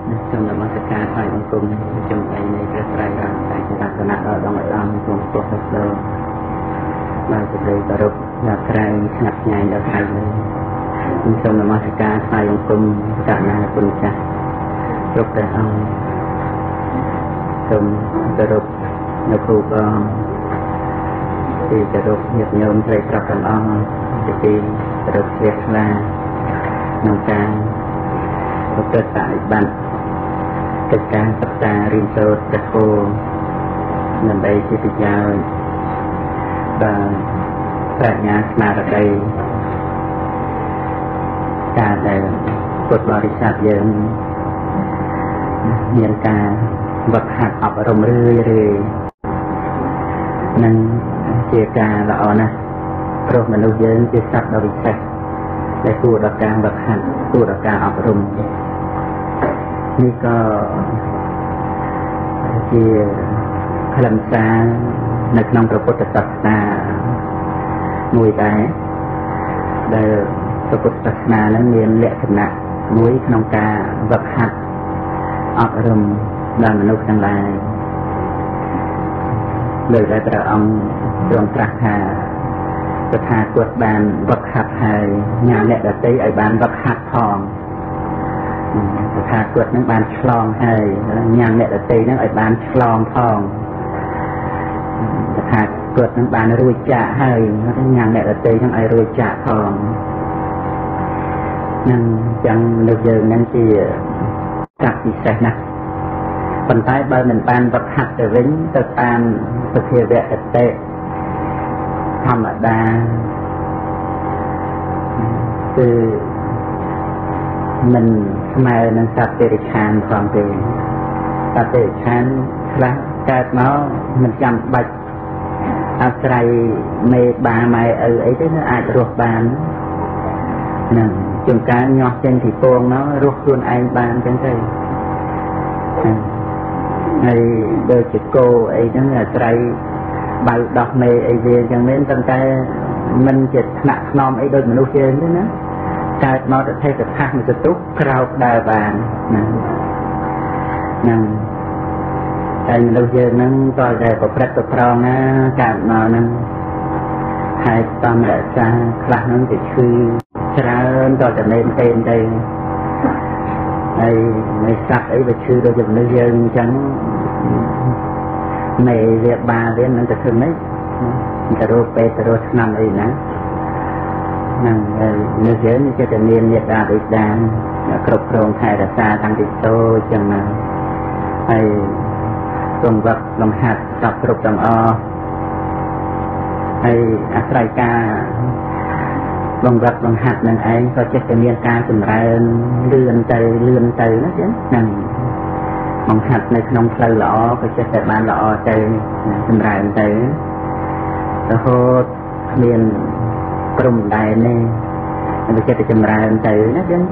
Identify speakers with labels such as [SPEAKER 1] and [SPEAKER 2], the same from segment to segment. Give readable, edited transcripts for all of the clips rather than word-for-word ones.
[SPEAKER 1] trong là masa ca phải bằng cùng trong ngày này rất trai rằng tại chúng ta sẽ nạp ở trong ngày âm trong cuộc hết đâu mà sẽ đây và rụt là trai ngặt nhai đã thay lên trong là masa ca phải bằng cùng cả nhà cùng cha rụt ra ông trong và rụt là khu con thì và rụt nhập nhôm trai trọc trong ông thì rụt việc là nông ca có cơ tại bản tất cả tất cả riêng sâu tất khô nằm đây chỉ phải giao và tại nhà mà ở đây cả để cột bò đi sạp dưỡng nhân ca vật hạt ọc ở rồng rươi nên chia ca là ổn á rồi mình lưu dưỡng chia sạp đâu bị sạch để cua đặc ca vật hạt cua đặc ca ọc rồngนี่ก็ជាខ្លឹមសារនៅក្នុងព្រះពុទ្ធសាសនាមួយដែរដែលព្រះពុទ្ធសាសនានឹងមានលក្ខណៈមួយក្នុងការវឹកហាត់អប់រំដល់មនុស្សទាំងឡាយដោយដែលព្រះអង្គទ្រង់ត្រាស់ថាតថាគតបានវឹកហាត់ហើយញ៉ាំអ្នកដទៃឲ្យបានវឹកហាត់ផងតថាគតនឹងបានឆ្លងហើយញ៉ាំអ្នកដទៃនឹងឲ្យបានឆ្លងផងតថាគតនឹងបានរួចចាកហើយញ៉ាំអ្នកដទៃនឹងឲ្យរួចចាកផងនឹងចឹងលើយើងនឹងជាកាប់ពិសេសណាស់ប៉ុន្តែបើមិនបានវឹកហាត់ទៅវិញទៅតាមសភាវៈអតិធម្មតាគឺមិនស្មើនឹងសត្វតិរិឆានផងទេសត្វតិរិឆានខ្លះកើតមកមិនចាំបាច់អាស្រ័យមេបាម៉ែឪអីទេអាចរស់បាននឹងជួនកាលញាស់ចេញពីពងនោះរស់ខ្លួនឯងបានចឹងទៅហើយដូចជាគោអីហ្នឹងអាស្រ័យបៅដោះមេអីវាចឹងមែនប៉ុន្តែមិនជាថ្នាក់ថ្នមអីដូចមនុស្សយើងទេណាកើតមកទៅថេកថាសមួយទុកក្រោកដើរបានណាហ្នឹងតែមនុស្សយើងហ្នឹងតើតែប្រព្រឹត្តទៅប្រងណាកើតមកហ្នឹងហើយតាមរក្សាខ្លះហ្នឹងទៅឈឺច្រើនតើតែមែនទេទៅហើយមិនសត្វអីវាឈឺដូចមនុស្សយើងអញ្ចឹងមេវាបាវានឹងទៅធ្វើម៉េចទៅរកពេទ្យទៅរកថ្នាំអីណានឹងនៅយើងជាតែមានមេត្តាបិតាគ្រប់គ្រងថែរក្សាតាំងពីតូចចឹងណាហើយទ្រង់វឹកលំហាត់សពគ្រប់ទាំងអស់ហើយអាស្រ័យការបង្វឹកបង្ហាត់នឹងឯងក៏ចេះតែមានការចម្រើនលឿនទៅណាចឹងហ្នឹងបង្ហាត់នៅក្នុងផ្លូវល្អក៏ចេះតែបានល្អទៅចម្រើនទៅរហូតគ្មានព្រំដែននេះវាចេះតែចម្រើនទៅណាចឹង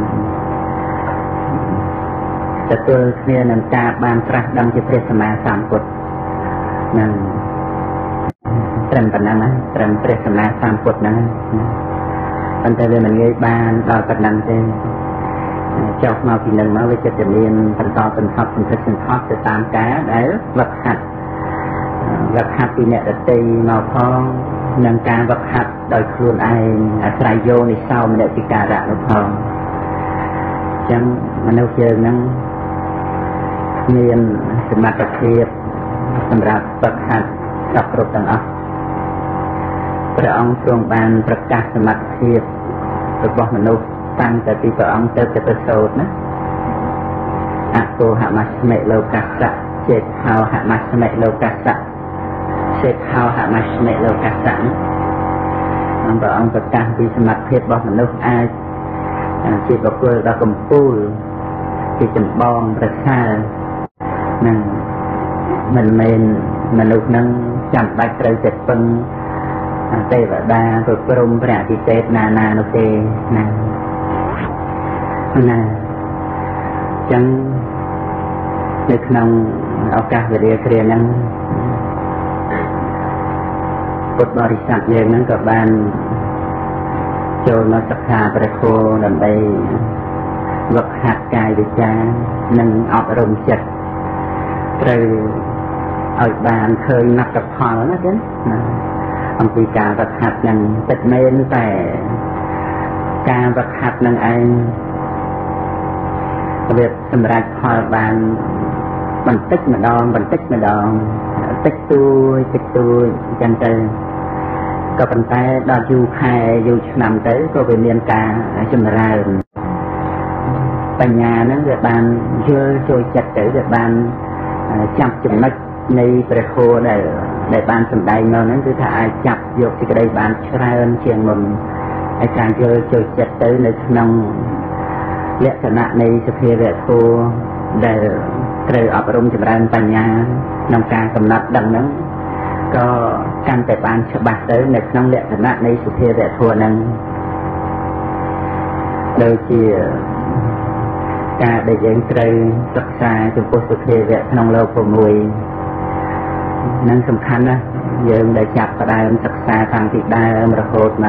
[SPEAKER 1] ទទួលគ្នានឹងការបានត្រាស់ដឹងជាព្រះសម្មាសម្ពុទ្ធនឹងត្រឹមប៉ុណ្ណឹងណាត្រឹមព្រះសម្មាសម្ពុទ្ធហ្នឹងប៉ុន្តែវាមិនងាយបានដល់ប៉ុណ្ណឹងទេចុះមកពីនឹងមកវាចិត្តតែមានបន្តសន្ធប់ទៅតាមការដែលវឹកហាត់ពីអ្នកដទៃមកផងនឹងការវឹកហាត់ដោយខ្លួនឯងអាស្រ័យយោនិសោមនសិការៈនោះផងអញ្ចឹងមនុស្សយើងហ្នឹងមានសមត្ថភាពសម្រាប់វឹកហាត់សពគ្រប់ទាំងអស់ព្រះអង្គទ្រង់បានប្រកាសសមត្ថភាពរបស់មនុស្សតាំងតែពីព្រះអង្គទៅសូត្រណាអកោហមស្មិលោកស្សៈចេតហោហមស្មិលោកស្សៈចេតហោហមស្មិលោកស្សៈព្រះអង្គប្រកាសពីសមត្ថភាពរបស់មនុស្សអាចជាបុគ្គលដ៏កំពូលជាចម្បងប្រសើរនឹងមិនមែនមនុស្សនឹងចាំបាច់ត្រូវតែពឹងទេវតាទៅព្រមព្រះអតិទេពណានោះទេណាចឹងនៅក្នុងឱកាសវេលាគ្រាហ្នឹងពុទ្ធបរិស័ទយើងហ្នឹងក៏បានចូលមកសិក្សាព្រះធម៌ដើម្បីវឹកហាត់កាយវិការនិងអប់រំចិត្តត្រូវឲ្យបានឃើញលទ្ធផលណាចឹងអំពីការវឹកហាត់នឹងទឹកមែនតែការវឹកហាត់នឹងឯងវាសម្រាប់ផលបានបន្តិចម្ដងតិចតួចចឹងទៅក៏ប៉ុន្តែដល់យូរខែយូរឆ្នាំទៅក៏វាមានការចម្រើនបញ្ញាហ្នឹងវាបានយល់ចូលចិត្តទៅវាបានចាប់ចំណុចនៃព្រះធម៌ដែលបានសម្ដែងមកហ្នឹងគឺថាអាចចាប់យកសេចក្តីបានច្រើនជាងមុនហើយការយល់ចូលចិត្តទៅនៅក្នុងលក្ខណៈនៃសភាវៈធម៌ដែលត្រូវអប់រំចម្រើនបញ្ញាក្នុងការកំណត់ដឹងហ្នឹងក៏កាន់តែបានច្បាស់ទៅនៅក្នុងលក្ខណៈនៃសភាវៈធម៌ហ្នឹងដូចជាការដែលយើងត្រូវសិក្សាចំពោះសភាវៈក្នុងលោក6នឹងសំខាន់ណាស់យើងដែលចាប់ផ្ដើមសិក្សាតាំងពីដើមរហូតត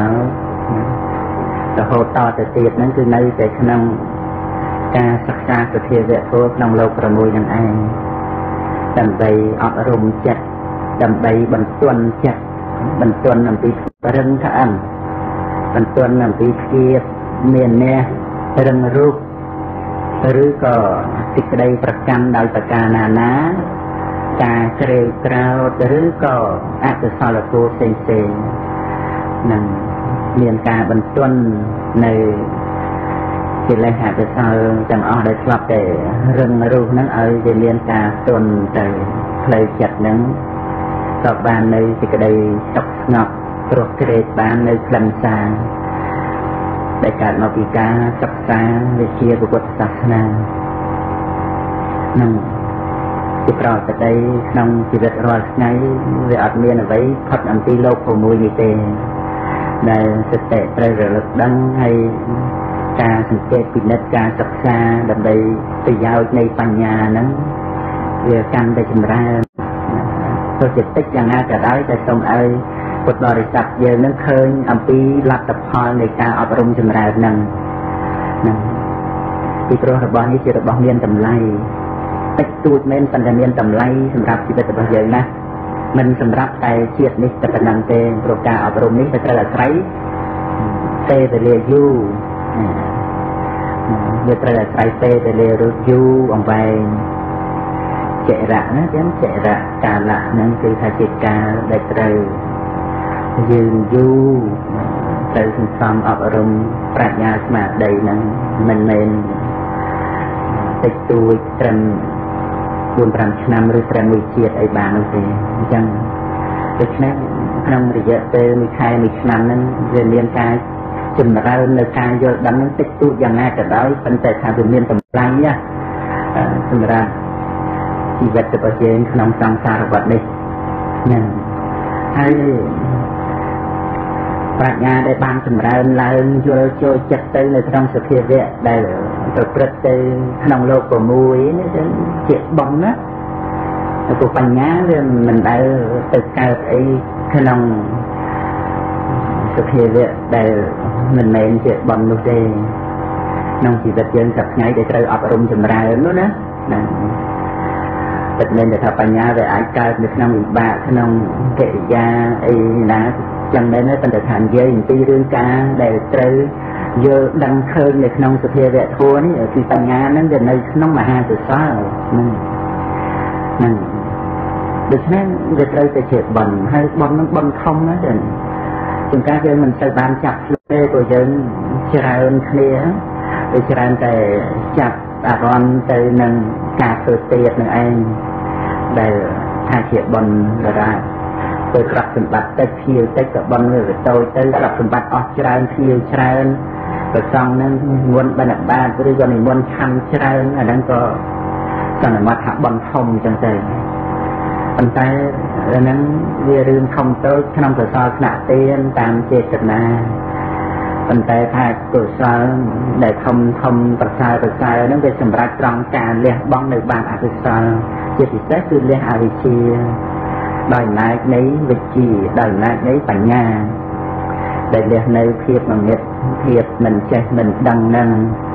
[SPEAKER 1] ទៅទៀតហ្នឹងគឺនៅតែក្នុងការសិក្សាសភាវៈធម៌ក្នុងលោក6ហ្នឹងឯងដើម្បីអប់រំចិត្តដើម្បីបន្ទន់ចិត្តបន្ទន់អំពីរឹងក្អឹងបន្ទន់អំពីភាពមានអ្នករឹងរូបឬក៏សេចក្តីប្រកាន់ដោយប្រការណាការជ្រេវក្រោតឬក៏អកុសលធម៌ផ្សេងនឹងមានការបន្ទន់នៅកិលេសអកុសលទាំងអស់ដែលធ្លាប់តែរឹងរូសហ្នឹងឲ្យវាមានការទន់ទៅផ្លូវចិត្តហ្នឹងក៏បាននៅសេចក្តីសុខស្ងប់ព្រោះក្រេតបាននៅខ្លឹមសារដែលកើតមកពីការសិក្សាវិជ្ជាពុទ្ធសាសនានឹងជាប្រតិបត្តិក្នុងជីវិតរាល់ថ្ងៃវាអត់មានអ្វីផុតអំពីលោក6នេះទេដែលសតិត្រូវរលឹកដឹងហើយការសង្កេតពិនិត្យការសិក្សាដើម្បីប្រយោជន៍នៃបញ្ញាហ្នឹងវាកាន់តែចម្រើនទោះជាតិចយ៉ាងណាក៏ដោយតែសូមឲ្យពុទ្ធបរិស័ទយើងនឹងឃើញអំពីលទ្ធផលនៃការអប់រំចម្រើនហ្នឹងពីព្រោះរបស់នេះជារបស់មានតម្លៃតិចតួចមែនប៉ុន្តែមានតម្លៃសម្រាប់ជីវិតរបស់យើងណាមិនសម្រាប់តែជាតិនេះតែប៉ុណ្ណឹងទេព្រោះការអប់រំនេះត្រូវអាស្រ័យពេលវេលាយូរវាត្រូវអាស្រ័យពេលវេលាយូរអង្វែងចេរៈណាចឹងចេរៈកាលៈហ្នឹងគឺថាជាការដែលត្រូវយើងយូរទៅសន្សំអប់រំប្រាជ្ញាស្មារតីហ្នឹងមិនមែនតិចតួចត្រឹម 4-5 ឆ្នាំឬត្រឹមមួយជាតិអីបាននោះទេអញ្ចឹងដូច្នេះក្នុងរយៈពេលមួយខែមួយឆ្នាំហ្នឹងវាមានការចម្រើននៅការយល់ដឹងហ្នឹងតិចតួចយ៉ាងណាក៏ដោយប៉ុន្តែថាវាមានតម្លៃណាសម្រាប់ជីវិតរបស់យើងក្នុងសង្សារវដ្តនេះហ្នឹងហើយប្រាជ្ញាដែលបានចម្រើនឡើងយល់ចូលចិត្តទៅនៅក្នុងសភាវៈដែលប្រព្រឹត្តទៅក្នុងលោក6នេះជាបំណាព្រោះបញ្ញាវាមិនដែលទៅកើតអីក្នុងសភាវៈដែលមិនមែនជាបំនោះទេក្នុងជីវិតយើងសប្តាហ៍ដែលត្រូវអប់រំចម្រើននោះណាតែមិនថាបញ្ញាវាអាចកើតនៅក្នុងវិបាកក្នុងកិរិយាអីណាចឹងដែរប៉ុន្តែថានិយាយអំពីរឿងការដែលត្រូវយល់ដឹងឃើញនៅក្នុងសភាវៈធម៌នេះគឺបញ្ញាហ្នឹងវានៅក្នុងមហាសសលហ្នឹងដូច្នេះវាត្រូវតែជាបន់ហើយបន់ហ្នឹងបន់ធំណាស់ចឹងជាងការយើងមិនទៅបានចាប់ខ្លួនទេព្រោះយើងច្រើនគ្នាវាច្រើនតែចាប់អារម្មណ៍ទៅនឹងការធ្វើទៀតនឹងឯងដែលថាជាបន់ដរាបទៅក្រាប់សម្បត្តិតិចភៀវតិចក៏បន់វាតូចទៅក្រាប់សម្បត្តិអស់ច្រើនភៀវច្រើនប្រសងនឹងមុនបណ្ឌបាតឬក៏និមន្តឆាន់ច្រើនអាហ្នឹងក៏សន្មតថាបន់ធំចឹងទៅប៉ុន្តែហ្នឹងវារឿងធំតូចក្នុងកុសលថ្នាក់ទានតាមចេតនាប៉ុន្តែថាកុសលដែលធំប្រសើរហ្នឹងវាសម្រាប់ត្រង់ការលះបង់នៅបានអកុសលជាពិសេសគឺលះអវិជ្ជាដោយអំណាចនៃវិជ្ជាដោយអំណាចនៃបញ្ញាដែលលះនៅភាពងងឹតភាពមិនចេះមិនដឹងនឹង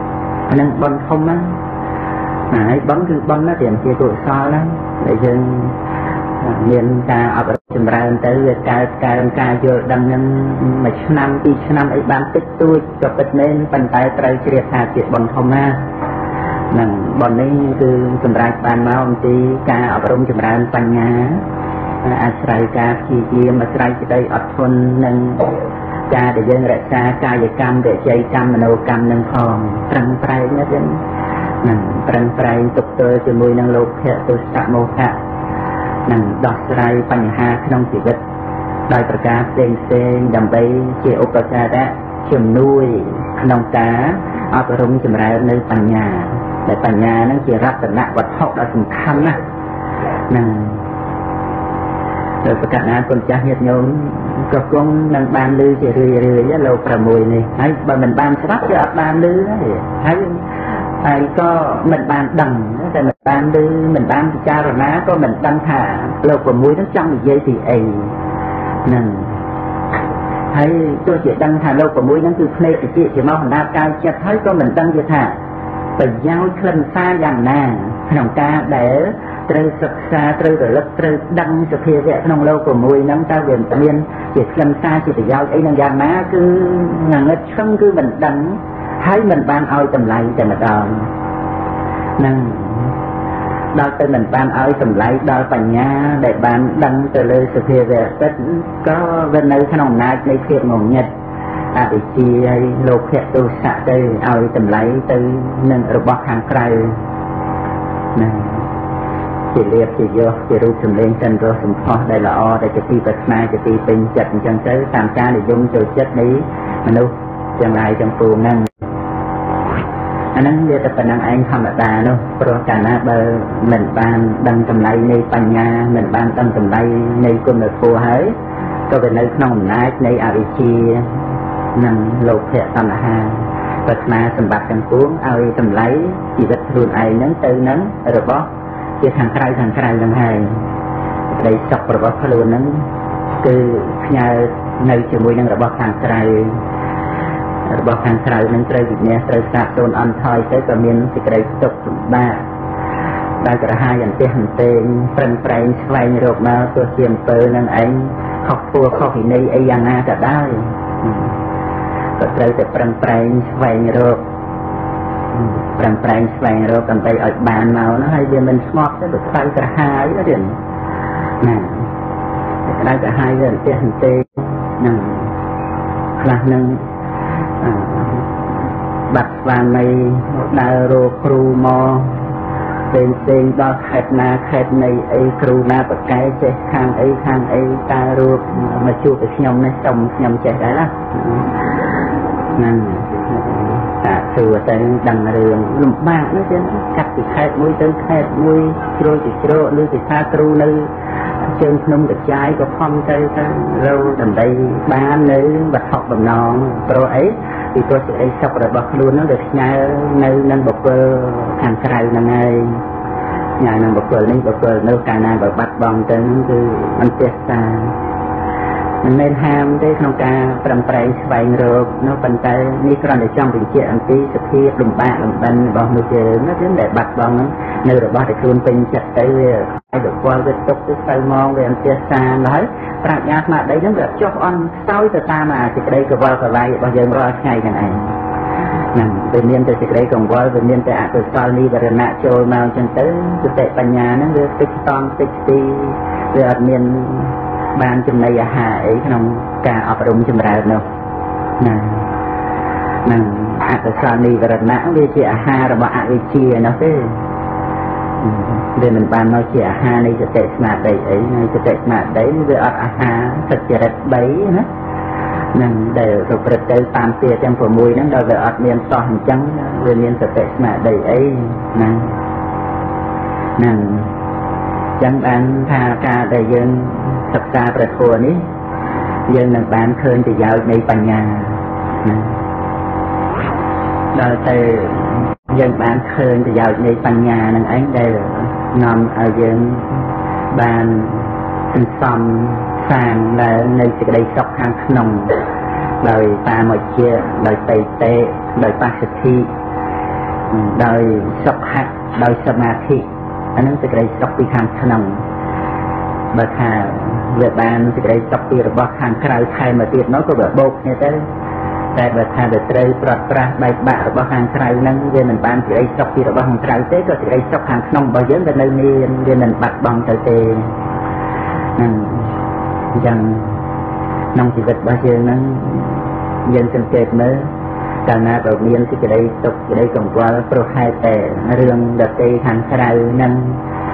[SPEAKER 1] năng bón không á bón cứ bón nó tiền kia tụi sao lắm để dân miền ca ở chùm ra tới ca vô đâm nhân mấy năm ấy bán tích tôi cho bật lên bàn tay trời triệt hạ triệt bón không á năng bón ấy cứ chùm ra bàn máu tí ca ở trong chùm ra bàn nhàอาศัยการที่เยี่ยมอาศัยจะได้อดทนนั่งการเดินรักษากายกรรมเดินใจกรรมมโนกรรมนั่งทองตรังไตรนั่นเองนั่งตรังไตรตกเตยจมูกนั่งโลกแค่ตุสะโมหะนั่งดอกไตรปัญหาขนมชีวิตได้ประกาศเซ็งดำไปเกี่ยวกับการะเชื่อมนุยขนมกาเอาไปรุ่งจำไรในปัญญาแต่ปัญญานั่งเกี่ยวรับแต่ละวัตถุเราสำคัญนะนั่งโดยประกาศนั้นคนจะเห็นโยมก็คงนั่งบานลือจะเรื่อยๆเราประมวยนี่ให้บานบานสลับจะอัดบานลือให้ไอ้ก็มันบานดังแต่มันบานลือมันบานพิจารณาก็มันดังถ่าเราประมวยทั้งจังเยสิเองนั่นให้ตัวเจี๋ยดังถ่าเราประมวยนั่นคือเพลงเจี๋ยจะมาหันหน้ากายจะให้ก็มันดังจะถ่าไปยาวคลันซาอย่างน่าขนมกาเด๋เตยศึกษาเตยแต่ละเตยดังสเพียร์ขนมเราประมวยนั่งตาเวียนเมียนเจี๋ยคลันซาเจี๋ยยาวไอ้นางยางน้าคือหนังเงชช่างคือมันดังให้มันบานเอาจำไรแต่มาดองนั่งดาวเป็นมันบานเอาจำไรดาวปัญญาได้บานดังแต่เลยสเพียร์ก็เป็นในขนมน้าในเพียงงเงชอาดิจีโลกแค่ตัวสะเตยเอาจำไรเตยหนึ่งระบบทางไกลนั่งchỉ liệt chỉ vô chỉ rút chùm lên chân rồi sủng phò đây là o đây chỉ bật mai chỉ bình chặt chân tới tam ca để dùng cho chất đấy mà đâu chẳng lại trong phù năng anh ấy về tập năng anh không là ta đâu pro cả na bờ mình ban đăng cầm lay này pan nhà mình ban đăng cầm lay này cùng là phù hới có về nơi non nát này arichi năng lột hệ tam là ha bật mai sầm bạc chân cuốn ao cầm lấy chỉ bật luôn ai nắng tư nắng rồi bóជាខាងក្រៅនឹងហើយក្តីសុខរបស់ខ្លួនហ្នឹងគឺផ្ញើនៅជាមួយនឹងរបស់ខាងក្រៅនឹងត្រូវវិញ្ញាណត្រូវសាកតូនអន់ថយទៅក៏មានសេចក្តីសុខសម្បត្តិដែលក្រហាយអន្ទះអន្ទែងប្រឹងប្រែងស្វែងរកមកទោះជាអំពើនឹងឯងខុសគួរខុសវិន័យអីយ៉ាងណាក៏ដោយក៏ត្រូវតែប្រឹងប្រែងស្វែងរកប្រឹងប្រែងស្វែងរកដើម្បីឲ្យបានមកនោះហើយវាមិនស្ងប់ទេវាខ្លាំងក្រហាយទៅទៀតណាខ្លាំងក្រហាយវាអន្ទះអន្ទែងហ្នឹងខ្លះនឹងបាត់ស្វាមីដើររកគ្រូមកផ្សេងដល់ខេត្តណាខេត្តនៃអីគ្រូណាបកកែចេះខាងអីតើរកមកជួបvớiខ្ញុំនេះសុំខ្ញុំចេះដែរណាហ្នឹងតាសួរទៅដឹងរឿងលំបាកនោះទៀតកាត់ពីខេត្តមួយទៅខេត្តមួយជ្រោយទៅជ្រោឬពីថាគ្រូនៅជើងភ្នំកចាយក៏ខំទៅរកដើម្បីបាននៅវត្ថុបំណងព្រោះអីពីព្រោះសេចក្តីសុខរបស់ខ្លួននោះដែលផ្ញើនៅនឹងបុគ្គលខាងក្រៅហ្នឹងហើយញ៉ាំនឹងបុគ្គលនេះបុគ្គលនៅកាលណាបើបាត់បង់ទៅហ្នឹងគឺមិនទស្សតាមិនមែនហាមទេក្នុងការប្រឹងប្រែងស្វែងរកនោះប៉ុន្តែនេះគ្រាន់តែចង់បញ្ជាក់អំពីសភាពលំបាកលំបិនរបស់មនុស្សយើងនោះគឺដែលបាត់បង់នៅរបស់ដែលខ្លួនពេញចិត្តទៅវាឲ្យបុគ្គលវាຕົកទៅទៅមកវាអន្ទះសាហើយប្រាជ្ញាស្មារតីហ្នឹងវាចុះអន់ខ្សោយទៅតាមអាសេចក្តីកវល់កវាយរបស់យើងរាល់ថ្ងៃហ្នឹងឯងហ្នឹងវាមានតែសេចក្តីកង្វល់វាមានតែអកុសលនិវរណៈចូលមកអញ្ចឹងទៅសតិបញ្ញាហ្នឹងវាតិចតង់តិចទីវាអត់មានបានចំណីអាហារអីក្នុងការអប់រំចម្រើននោះណានឹងអកុសលនិវរណៈវាជាអាហាររបស់អវិជ្ជានោះទេវាមិនបានមកជាអាហារនៃសតិស្មារតីអីនៃសតិស្មារតីវាអត់អាហារសច្ចរិត3ណានឹងដែលប្រព្រឹត្តទៅតាមទាទាំង6ហ្នឹងដល់វាអត់មានសោះអញ្ចឹងវាមានសតិស្មារតីអីណានឹងចឹងបានថាការដែលយើងសិក្សាព្រះធម៌នេះយើងនឹងបានឃើញប្រយោជន៍នៃបញ្ញាដល់ទៅយើងបានឃើញប្រយោជន៍នៃបញ្ញានឹងឯងដែលនាំឲ្យយើងបានសន្សំសាងឡើងនៅសេចក្តីសុខខាងក្នុងដោយតាមវិជ្ជាដោយបេតិដោយបស្សទ្ធិ đời sọc hạt đời samadhi anh ấy sẽ gây sọc đi hàng khăn bà thà về bàn sẽ gây sọc đi rồi bọc hàng khăn khai mà tiết nó có vẻ bột như thế tại bà thà về trời bọt ra bài bạ rồi bọc hàng khăn nâng về mình bàn sẽ gây sọc đi rồi bọc hàng khăn thế có sẽ gây sọc hàng khăn bao giờ về nơi này về mình bạc bằng trời tê rằng nông chỉ vật bao giờ nó dân sinh kệt mới cả na đầu miên thì cái đây tục cái đây còn qua pro hai tệ riêng đặt tê hàng khai năng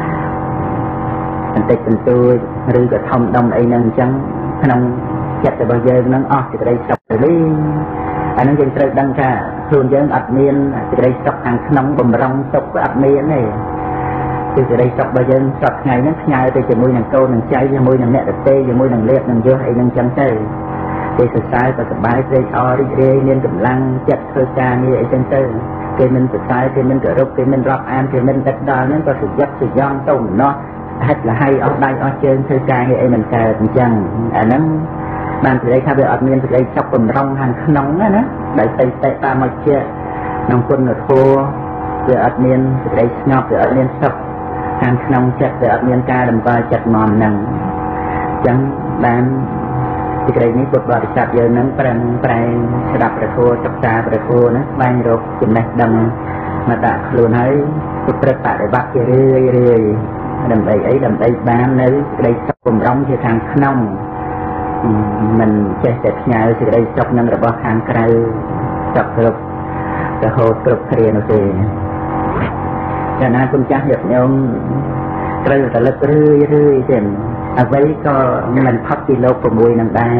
[SPEAKER 1] anh tịch tình tôi rư cả thông đông ấy năng trắng nông chặt từ bao giờ nó thì cái đây sọc đi anh nó dân trời đăng cả thường dân ập miên cái đây sọc hàng nông bầm rong sọc cái ập miên này thì cái đây sọc bao giờ sọc ngày nó ngày thì chỉ môi nàng câu nàng cháy cho môi nàng mẹ đặt tê cho môi nàng liệt nàng vô hay năng trắng tê thì sự sai và sự bái dây o đi nên cầm lăng chặt hơi ca như vậy trên tư thì mình sự sai thì mình cởi rục thì mình rọc an thì mình đặt đo nên có sự dấp sự giòn tông nó hết là hay ở đây ở trên hơi ca như vậy mình cài mình chẳng nó bàn từ đây thay vì ở miền từ đây chọc cầm rong hàng nóng á nó đại tây tây ta mà chia nông quân ở thô từ ở miền từ đây ngọc từ ở miền sập hàng nóng chặt từ ở miền ca đầm vai chặt mòn nằng chẳng bàn thì cái này bột bò sạch giờ nắng prang sẽ đập ra thua chọc xa ra thua nó ban rồi chừng này đầm mà đã luôn thấy bột bật tại để bắt kia rơi đầm đây bán nơi đây sọc cùng rong thì thằng nông mình chơi sệt nhau thì đây sọc nâng là bao hàng cây sọc được cái hồ cực kia nó thì cho nên cũng chắc được nhau cây là lực rơi tiền ở vậy có mình phát đi lâu của mùi nằm đa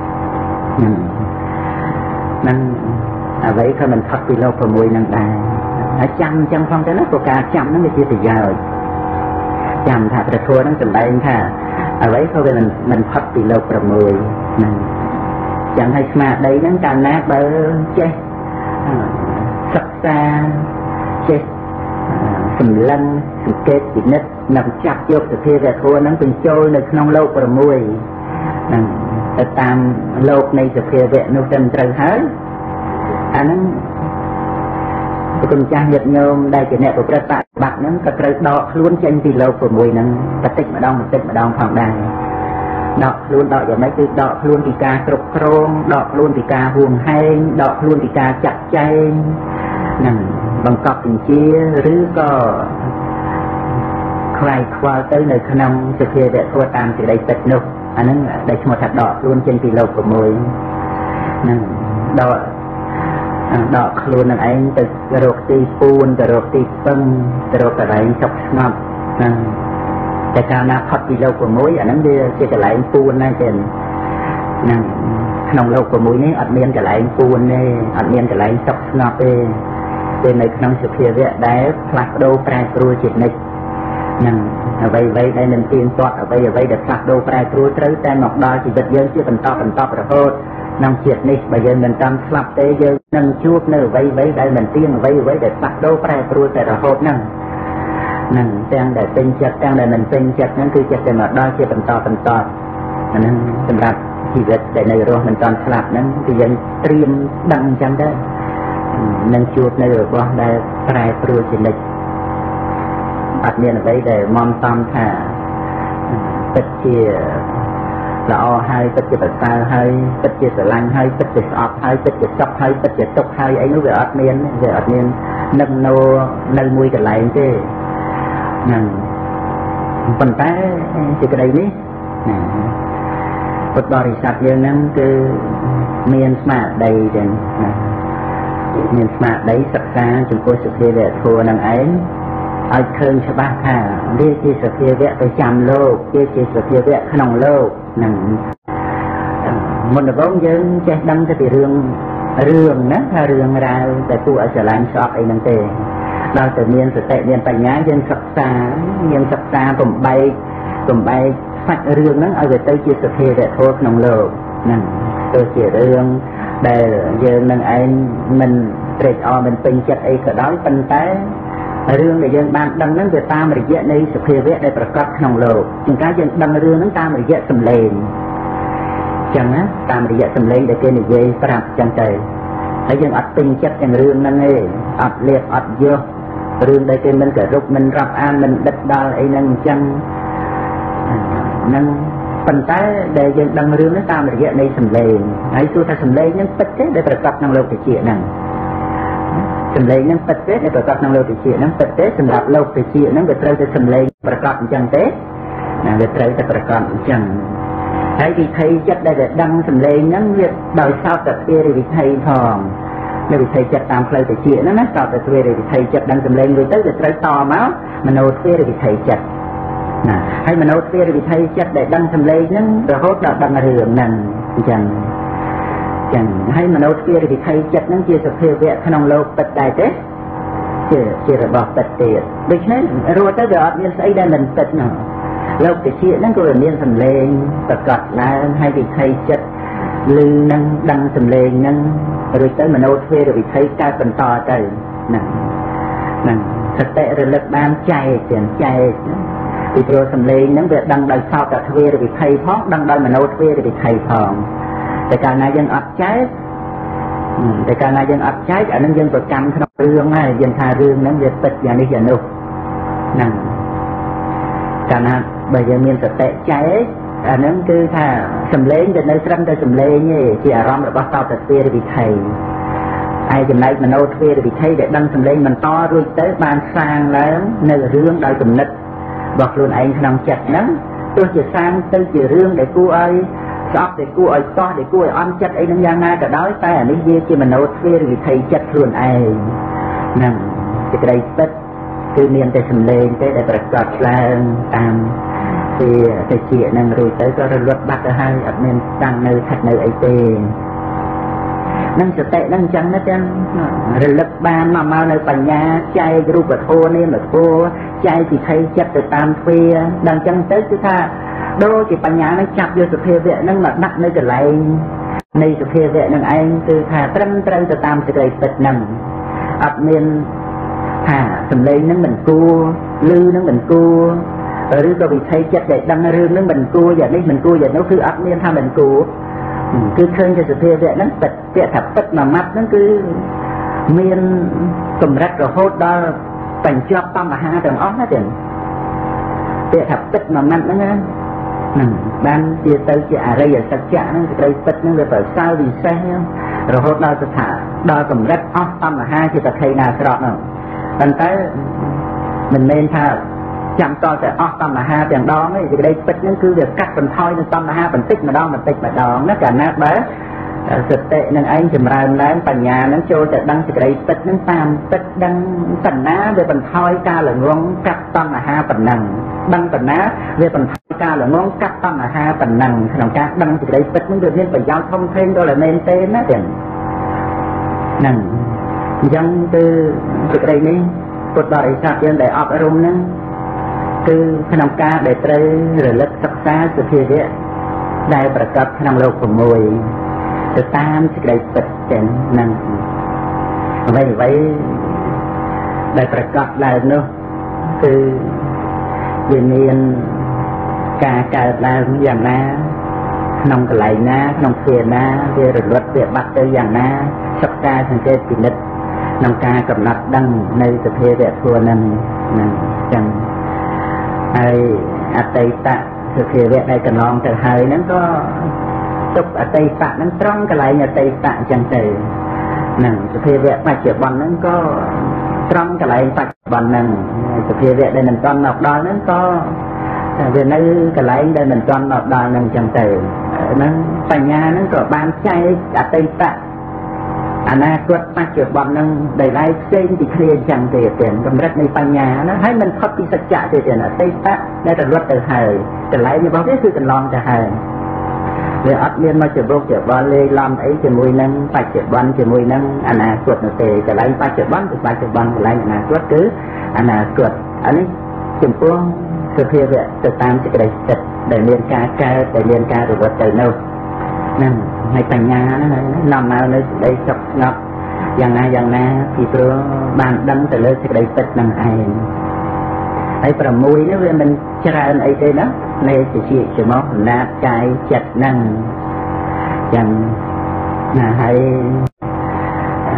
[SPEAKER 1] năng ở vậy có mình phát đi lâu của mùi nằm đa ở trăm phong cái nó của cả trăm nó mới chia từ giờ trăm thà phải thua nó tầm đây thà ở vậy có mình phát đi lâu của mùi chẳng hay mà đây nó càng nát bơ chết sắp xa chết sầm lân sầm kết bị nứt nằm chặt vô từ kia về thua nóเป็นtrôiในក្នុងโลกប្រមួយទៅតាមលោកនៃសភាវៈនោះទៅត្រូវហើយអាហ្នឹងគុណចាស់ញាតិញោមដែលជាអ្នកប្រព្រឹត្តបប្រតិបត្តិហ្នឹងក៏ត្រូវដកខ្លួនចេញពីលោកប្រមួយហ្នឹងបន្តិចម្ដងផងដែរដកខ្លួនដកយ៉ាងម៉េចគឺដកខ្លួនពីការគ្រប់គ្រងដកខ្លួនពីការហួងហែងដកខ្លួនពីការចាត់ចែងហ្នឹងបង្កប់បញ្ជាឬក៏ខ្លាយខ្វល់ទៅនៅក្នុងសភាវៈធម៌តាមសេចក្តីពិតនោះអាហ្នឹងដែលឈ្មោះថាដកខ្លួនចេញពីលោក6ហ្នឹងដកខ្លួននឹងឯងទៅរកទីពូនទៅរកទីពឹងទៅរកកន្លែងសុខស្ងប់ហ្នឹងតែកាលណាផុតពីលោក6អាហ្នឹងវាជាកន្លែងពូនណាស់ទេហ្នឹងក្នុងលោក6នេះអត់មានកន្លែងពូនទេអត់មានកន្លែងសុខស្ងប់ទេពេលនៅក្នុងសភាវៈដែលផ្លាស់ប្ដូរប្រែប្រួលជានិច្ចនឹងអ្វីដែលនឹងទៀងទាត់អ្វីដែលផ្លាស់ប្ដូរប្រែប្រួលត្រូវតែមកដល់ជីវិតយើងជាបន្តរហូតក្នុងជាតិនេះបើយើងមិនតាមស្លាប់ទេយើងនឹងជួបនៅអ្វីដែលមិនទៀងអ្វីដែលផ្លាស់ប្ដូរប្រែប្រួលតែរហូតហ្នឹងទាំងដែលពេញចិត្តទាំងដែលមិនពេញចិត្តហ្នឹងគឺចិត្តតែមកដល់ជាបន្តអាហ្នឹងសម្រាប់ជីវិតដែលនៅរស់មិនតាមស្លាប់ហ្នឹងគឺយើងត្រៀមដឹងអញ្ចឹងទៅនឹងជួបនៅរបស់ដែលប្រែប្រួលជានិច្ចអត់មានអ្វីដែលមមតំថាពិតជាល្អហើយពិតជាប្រសើរហើយពិតជាស្រឡាញ់ហើយពិតជាស្អប់ហើយពិតជាសុខហើយពិតជាទុក្ខហើយអីនោះវាអត់មាននឹកនៅមួយកន្លែងទេហ្នឹងប៉ុន្តែសេចក្តីនេះពុទ្ធបរិស័ទយើងហ្នឹងគឺមានស្មារតីចឹងមានស្មារតីសិក្សាចំពោះសភាវៈធម៌នឹងឯងឲ្យឃើញច្បាស់ថាវាជាសភាវៈប្រចាំលោកវាជាសភាវៈក្នុងលោកហ្នឹងមុនដំបូងយើងចេះដឹងទៅពីរឿងណាថារឿងរ៉ាវតែគួរឲ្យស្រឡាញ់ស្អប់អីហ្នឹងទេដល់តែមានសតិមានបញ្ញាយើងសិក្សាបំបែកសាច់រឿងហ្នឹងឲ្យវាទៅជាសភាវៈធម៌ក្នុងលោកហ្នឹងទៅជារឿងដែលយើងនឹងឯងមិនត្រេកអរមិនពេញចិត្តអីក៏ដោយប៉ុន្តែរឿងដែលយើងបានដឹងហ្នឹងវាតាមរយៈនៃសភាវៈដែលប្រកបក្នុងលោកជាងការយើងដឹងរឿងហ្នឹងតាមរយៈសម្លេងចឹងណាតាមរយៈសម្លេងដែលគេនិយាយប្រាប់ចឹងទៅហើយយើងអត់ពេញចិត្តទាំងរឿងហ្នឹងទេអត់លៀបអត់យករឿងដែលគេមិនគោរពមិនរាប់អានមិនដិតដល់អីហ្នឹងអញ្ចឹងហ្នឹងប៉ុន្តែដែលយើងដឹងរឿងនេះតាមរយៈនៃសម្លេងហើយទោះថាសម្លេងហ្នឹងពិតទេដែលប្រកបក្នុងលោកតិចហ្នឹងសម្លេងហ្នឹងពិតទេដែលប្រកបក្នុងលោកតិចហ្នឹងពិតទេសម្រាប់លោកតិចហ្នឹងវាត្រូវតែសម្លេងប្រកបអញ្ចឹងទេណាវាត្រូវតែប្រកបអញ្ចឹងហើយវិធីចិត្តដែលដឹងសម្លេងហ្នឹងវាដោយសោតតែពីវិធីផងនៅវិធីចិត្តតាមផ្លូវតិចហ្នឹងណាសោតតែពីវិធីចិត្តដឹងសម្លេងរួចទៅវាត្រូវតមកមโนទ្វេវិធីចិត្តណាហើយមโนទ្វេវិធីចិត្តដែលដឹងសម្លេងហ្នឹងរហូតដល់ដឹងរឿងហ្នឹងអញ្ចឹងហើយមโนទ្វេវិធីចិត្តហ្នឹងជាសភាវៈក្នុងលោកពិតដែរទេជារបស់ពិតទៀតដូច្នេះរស់ទៅវាអត់មានស្អីដែលមិនពិតនោះលោកតិចហ្នឹងក៏មានសម្លេងប្រកបឡើងហើយវិធីចិត្តឮនឹងដឹងសម្លេងហ្នឹងរួចទៅមโนទ្វេវិធីកើតបន្តទៅហ្នឹងសតិរលឹកបានចែកទាំងចែកពីព្រោះសម្លេងហ្នឹងវាដឹងដោយសោតទ្វេវិធីផងដឹងដោយមโนទ្វេវិធីផងតែកាលណាយើងអត់ចែកអានឹងយើងប្រកម្មក្នុងរឿងហើយយើងថារឿងហ្នឹងវាពិតយ៉ាងនេះយ៉ាងនោះហ្នឹងកាលណាបើយើងមានសតិចែកអាហ្នឹងគឺថាសម្លេងទៅនៅត្រឹមតែសម្លេងទេជាអារម្មណ៍របស់សោតទ្វេវិធីហើយចំណែកមโนទ្វេវិធីដែលដឹងសម្លេងបន្តរួចទៅបានសាងឡើងនៅរឿងដោយគំនិតរបស់ខ្លួនឯងក្នុងចិត្តហ្នឹងទោះជាសាងទៅជារឿងដែលគួរឲ្យស្អប់ដែលគួរឲ្យតោះដែលគួរឲ្យអន់ចិត្តអីហ្នឹងយ៉ាងណាក៏ដោយតែអានេះវាជាមโนទ្វេវិធីចិត្តខ្លួនឯងហ្នឹងសេចក្តីពិតគឺមានតែសម្លេងទេដែលប្រកបឡើងតាមពីតិចហ្នឹងរួចទៅក៏រលត់បាត់ទៅហើយអត់មានតាំងនៅថាត់នៅអីទេនឹងសតិនឹងអញ្ចឹងណាចឹងរលឹកបានមកនៅបញ្ញាចែករូបធម៌នាមធម៌ចែកពិធីចិត្តទៅតាមទ្វាដល់អញ្ចឹងទៅគឺថាដូចជាបញ្ញានឹងចាប់យកសភាវៈនឹងមកដាក់នៅកន្លែងនៃសភាវៈនឹងឯងគឺថាត្រឹមត្រូវទៅតាមសេចក្តីពិតនឹងអត់មានថាសម្លេងនឹងមិនគួរឮនឹងមិនគួរឬក៏វិធីចិត្តដែលដឹងរឿងនឹងមិនគួរយ៉ាងនេះមិនគួរយ៉ាងនោះគឺអត់មានថាមិនគួរគឺឃើញជាសភាវៈហ្នឹងពិតពាក្យថាពិតមួយម៉ាត់ហ្នឹងគឺមានកម្រិតរហូតដល់បញ្ចប់បញ្ហាទាំងអស់ណាទាំងពាក្យថាពិតមួយម៉ាត់ហ្នឹងណាបានជាទៅជាអរិយសច្ចៈហ្នឹងសេចក្តីពិតហ្នឹងវាប្រសើរវិសេសរហូតដល់ស្ថាដល់កម្រិតអស់បញ្ហាជាតថេណាស្រស់ហ្នឹងប៉ុន្តែមិនមែនថាចាំតតែអស់តណ្ហាទាំងដងឯងសេចក្តីពិតហ្នឹងគឺវាកាត់បន្ថយនៅតណ្ហាបន្តិចម្ដងណាកាលណាបើសតិនឹងឯងចម្រើនឡើងបញ្ញានឹងចូលទៅដឹងសេចក្តីពិតនឹងតាមពិតដឹងតណ្ហាវាបន្ថយការល្ងងកាត់តណ្ហាប៉ុណ្ណឹងដឹងតណ្ហាវាបន្ថយការល្ងងកាត់តណ្ហាប៉ុណ្ណឹងក្នុងការដឹងសេចក្តីពិតនឹងវាមានប្រយោជន៍ធំធេងដល់តែមែនទេណាទាំងហ្នឹងអញ្ចឹងគឺសេចក្តីនេះពុទ្ធបរិស័ទយើងដែលអប់រំហ្នឹងគឺក្នុងការដែលត្រូវរលឹកសិក្សាសភាវៈដែលប្រកបក្នុងលោក6ទៅតាមសេចក្តីពិតទាំងហ្នឹងអ្វីដែលប្រកបឡើងនោះគឺវាមានការកើតឡើងយ៉ាងណាក្នុងកន្លែងណាក្នុងទ្វារណាវារលត់វាបាត់ទៅយ៉ាងណាសិក្សាសង្កេតពិនិត្យក្នុងការកំណត់ដឹងនៅសភាវៈធម៌ហ្នឹងចឹងហើយអតីតសភាវៈដែលកន្លងទៅហើយហ្នឹងក៏ទុកអតីតហ្នឹងត្រង់កន្លែងអតីតអញ្ចឹងទៅហ្នឹងសភាវៈបច្ចុប្បន្នហ្នឹងក៏ត្រង់កន្លែងបច្ចុប្បន្នហ្នឹងសភាវៈដែលមិនទាន់មកដល់ហ្នឹងក៏វានៅកន្លែងដែលមិនទាន់មកដល់ហ្នឹងអញ្ចឹងទៅហ្នឹងបញ្ញាហ្នឹងក៏បានចែកអតីតអនាគតបច្ចុប្បន្ននឹងដែលឯងផ្សេងពីគ្នាអញ្ចឹងទេទៀតកម្រិតនៃបញ្ញាណាហើយមិនផុតពីសច្ចៈទេទៀតអតីតដែលរលត់ទៅហើយកន្លែងរបស់វាគឺកន្លងទៅហើយវាអត់មានមកច្បុកច្បល់លេឡំអីជាមួយនឹងបច្ចុប្បន្នជាមួយនឹងអនាគតនោះទេកន្លែងបច្ចុប្បន្នគឺបច្ចុប្បន្នកន្លែងអនាគតគឺអនាគតអានេះចំពោះសភាវៈទៅតាមសេចក្តីពិតដែលមានការកើតដែលមានការរលត់ទៅនោះហ្នឹងហើយបញ្ញាហ្នឹងនាំមកនៅសេចក្តីសុខស្ងប់យ៉ាងណាពីព្រោះបានដឹងទៅលើសេចក្តីពិតនឹងឯងហើយ6នេះវាមិនច្រើនអីទេណានៃជាចំមកអំណាចកាយចិត្តហ្នឹងចឹងណាហើយ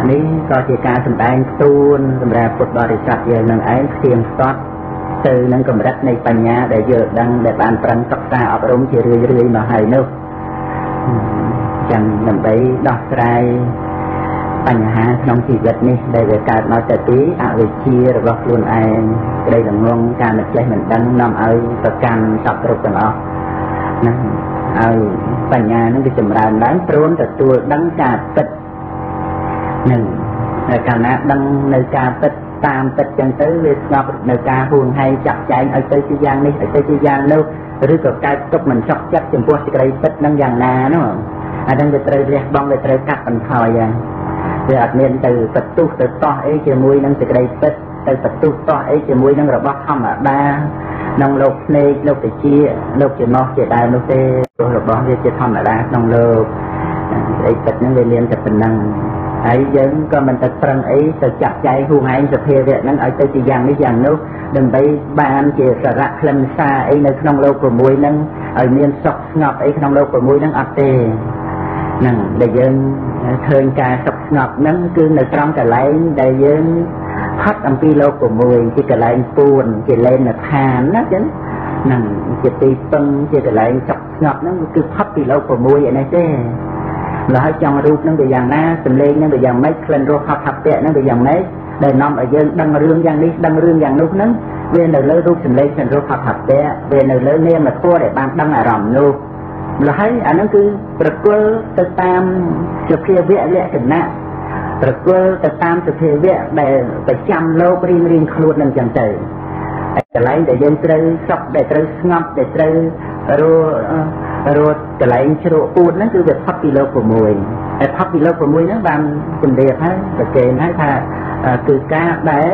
[SPEAKER 1] នេះក៏ជាការសម្ដែងទូនសម្រាប់ពុទ្ធបរិស័ទយើងនឹងឯងផ្ទៀងផ្ទាត់ទៅនឹងកម្រិតនៃបញ្ញាដែលយល់ដឹងដែលបានប្រឹងសិក្សាអប់រំជារឿយៗមកហើយនោះចឹងដើម្បីដោះស្រាយបញ្ហាក្នុងជីវិតនេះដែលវាកើតមកទៅពីអវិជ្ជារបស់ខ្លួនឯងក្តីល្ងងការមិនចេះមិនដឹងនាំឲ្យប្រកាន់សពគ្រប់ទាំងអស់ណាឲ្យបញ្ញានឹងវាចម្រើនឡើងព្រមទទួលដឹងការពិតនឹងតែកាលណាដឹងនៅការពិតតាមពិតចឹងទៅវាស្ងប់នៅការហួងហែងចាក់ចែងឲ្យទៅជាយ៉ាងនេះឲ្យទៅជាយ៉ាងនោះឬក៏កើតទុកមិនចុកចិត្តចំពោះសេចក្តីពិតនឹងយ៉ាងណានោះអានឹងវាត្រូវរះបង់វាត្រូវកាត់បន្ថយយ៉ាងវាអត់មានទៅបន្ទុះទៅតោះអីជាមួយនឹងសេចក្តីពិតទៅបន្ទុះតោះអីជាមួយនឹងរបស់ធម្មតាក្នុងលោកភ្នែកលោកតិចលោកចំណោះជាដើមនោះទេព្រោះរបស់វាជាធម្មតាក្នុងលោកសេចក្តីពិតនឹងវាមានតែប៉ុណ្ណឹងហើយយើងក៏មិនទៅប្រឹងអីទៅចាក់ចែងហួងហែងសភាវៈហ្នឹងឲ្យទៅជាយ៉ាងនេះយ៉ាងនោះដើម្បីបានជាសារៈខ្លឹមសារអីនៅក្នុងលោក6ហ្នឹងឲ្យមានសុខស្ងប់អីក្នុងលោក6ហ្នឹងអត់ទេហ្នឹងដែលយើងឃើញការសុខស្ងប់ហ្នឹងគឺនៅត្រង់កន្លែងដែលយើងផុតអំពីលោក6ជាកន្លែងពួនជាលែនឋានណាចឹងហ្នឹងជាទីពឹងជាកន្លែងសុខស្ងប់ហ្នឹងគឺផុតពីលោក6ឯនេះទេแล้วให้ចង់រូបនឹងវាយ៉ាងណាសម្លេងនឹងវាយ៉ាងម៉េចក្លិនរសហត្ថពៈនឹងវាយ៉ាងម៉េចដែលនាំឲ្យយើងដឹងរឿងយ៉ាងនេះដឹងរឿងយ៉ាងនោះហ្នឹងវានៅលើរូបសម្លេងក្លិនរសហត្ថពៈវានៅលើនាមធម៌ដែលបានដឹងអារម្មណ៍នោះแล้วហើយអាហ្នឹងគឺប្រគល់ទៅតាមសភាវៈលក្ខណៈប្រគល់ទៅតាមសភាវៈដែលប្រចាំលោករៀងខ្លួននឹងចឹងទៅកន្លែងដែលយើងត្រូវសុខដែលត្រូវស្ងប់ដែលត្រូវរត់កន្លែងជ្រក់ពួតហ្នឹងគឺវាផុតពីលោក6ហើយផុតពីលោក6ហ្នឹងបានជំរាបហើយប្រកេនហើយថាគឺការដែល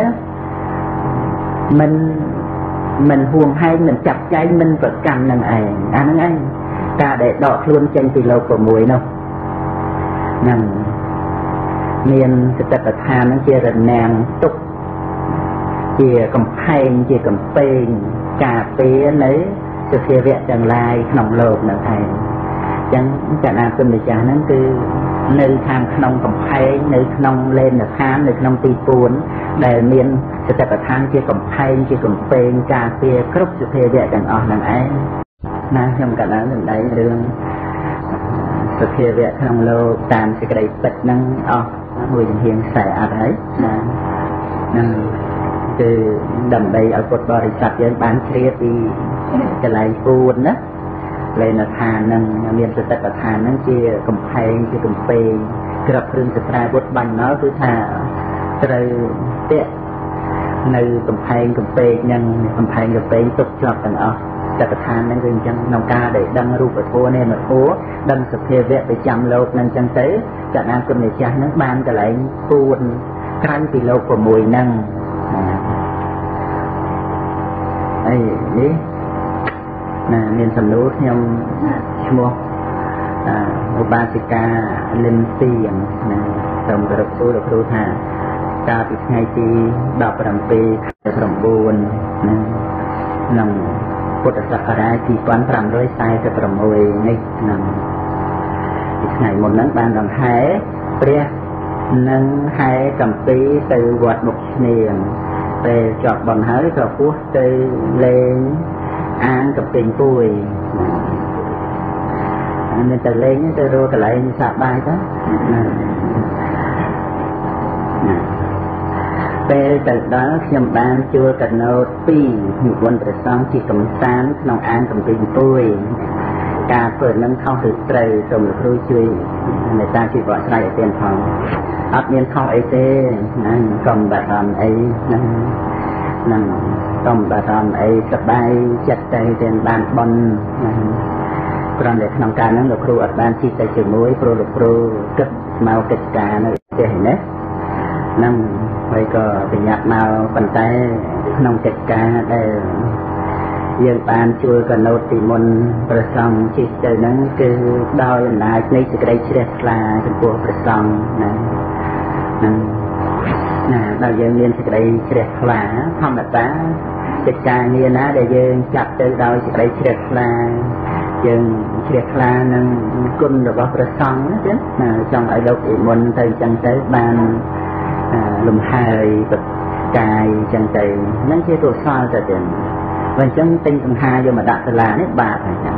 [SPEAKER 1] មិនហួងហែងមិនចាប់ចែងមិនប្រកាន់នឹងឯងអាហ្នឹងឯងការដែលដកខ្លួនចេញពីលោក6នោះហ្នឹងមានសតិប្បដ្ឋានហ្នឹងជារនាំងទុកជាកំផែងជាកំពែងការពារនៅសភាវៈទាំងឡាយក្នុងលោកនៅឯងចឹងចនាគុណម្ចាស់ហ្នឹងគឺនៅខាងក្នុងកំផែងនៅក្នុងលេនឋាននៅក្នុងទីពួនដែលមានសតិប្បដ្ឋានជាកំផែងជាកំពែងការពារគ្រប់សភាវៈទាំងអស់ហ្នឹងឯងណាខ្ញុំកណ្ដាលសម្ដែងរឿងសភាវៈក្នុងលោកតាមសេចក្តីពិតហ្នឹងអស់មួយចំហៀងខ្សែអត់ហើយណាហ្នឹងគឺដើម្បីឲ្យពុទ្ធបរិស័ទយើងបានជ្រាបពីកន្លែងពួនណាលេនឋានហ្នឹងមានសតិប្បដ្ឋានហ្នឹងជាកំផែងជាកំពែងក្របគ្រឿងសត្រាវុធបាញ់មកគឺថាត្រូវពាក់នៅកំផែងកំពែងហ្នឹងកំផែងកំពែងទុកជាប់ទាំងអស់សតិប្បដ្ឋានហ្នឹងគឺអញ្ចឹងក្នុងការដែលដឹងរូបធម៌នៃមធម៌ដឹងសភាវៈប្រចាំលោកហ្នឹងអញ្ចឹងទៅចនាគុណម្ចាស់ហ្នឹងបានកន្លែងពួនក្រៅពីលោក6ហ្នឹងអីនេះណាមានសំណួរខ្ញុំឈ្មោះឧបាសិកាលិនទីណាសូមគោរពសួរលោកគ្រូថាកាលពីថ្ងៃទី17ខែ9ណាក្នុងពុទ្ធសករាជ2546នេះក្នុងថ្ងៃមុនហ្នឹងបានដង្ហែព្រះនិងហែកំពីទៅវត្តមុខឈ្នាងពេលជាប់បន់ហើយក៏ពោះទៅលេងអាងកំពីងពួយនេះទៅលេងទៅរកកន្លែងសប្បាយទៅពេលទៅដល់ខ្ញុំបានជួលកណូត2និមន្តព្រះសង្ឃជាកំសាន្តក្នុងអាងកំពីងពួយការធ្វើនឹងខុសឬត្រូវសូមលោកគ្រូជួយមេត្តាជួយបកស្រាយឲ្យទៀតផងអត់មានខុសអីទេណាកុំបារម្ភអីណាហ្នឹងកុំបារម្ភអីសប្បាយចិត្តតែបានបន់គ្រាន់តែក្នុងការហ្នឹងលោកគ្រូអត់បានជិះទៅជាមួយព្រោះលោកគ្រូគិតមកកិច្ចការនៅផ្ទះនេះហ្នឹងហើយក៏ប្រញាប់មកប៉ុន្តែក្នុងកិច្ចការដែលយើងបានជួលកណូតពីមុនព្រះសង្ឃជិះទៅហ្នឹងគឺដោយអំណាចនៃសេចក្តីជ្រះថ្លាចំពោះព្រះសង្ឃណាហ្នឹងណាដល់យើងមានសេចក្តីជ្រះថ្លាធម្មតាកិច្ចការងារណាដែលយើងចាត់ទៅដោយសេចក្តីជ្រះថ្លា dân chia khla năng quân rồi bác xong đó chứ trong ở đâu thì muốn tới chân tới ban lùm hai vật cài chân tới nó chia tổ sao rồi thì và chân tinh tầng hai vô mà đặt là nét bà phải chẳng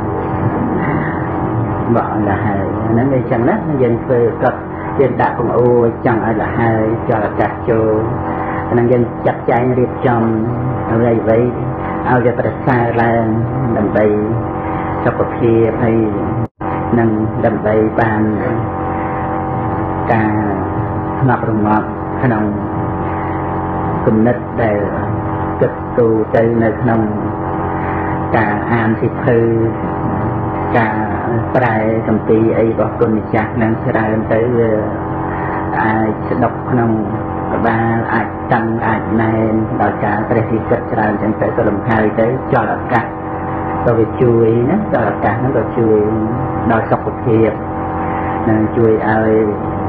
[SPEAKER 1] bỏ là hai nó ngay chân đó nó dân phê cập dân đã cùng ô chẳng ai là hai cho là cả chỗ năng dân chặt cháy điệp trong vậy vậy ao cho ta xa là đầm bay cho cuộc kia hay năng đầm bay bàn cả ngọc đồng ngọc khả năng cùng nít để cực tù tới nơi khả năng cả an thị thư cả bài cầm tì ấy bỏ con chạc năng sẽ ra tới ai sẽ đọc khả năng và ai tăng ai này đòi cả cái gì kết ra chẳng tới tôi làm hai tới cho là cả tôi bị chui nó cho là cả nó rồi chui đòi sọc một hiệp nên chui ai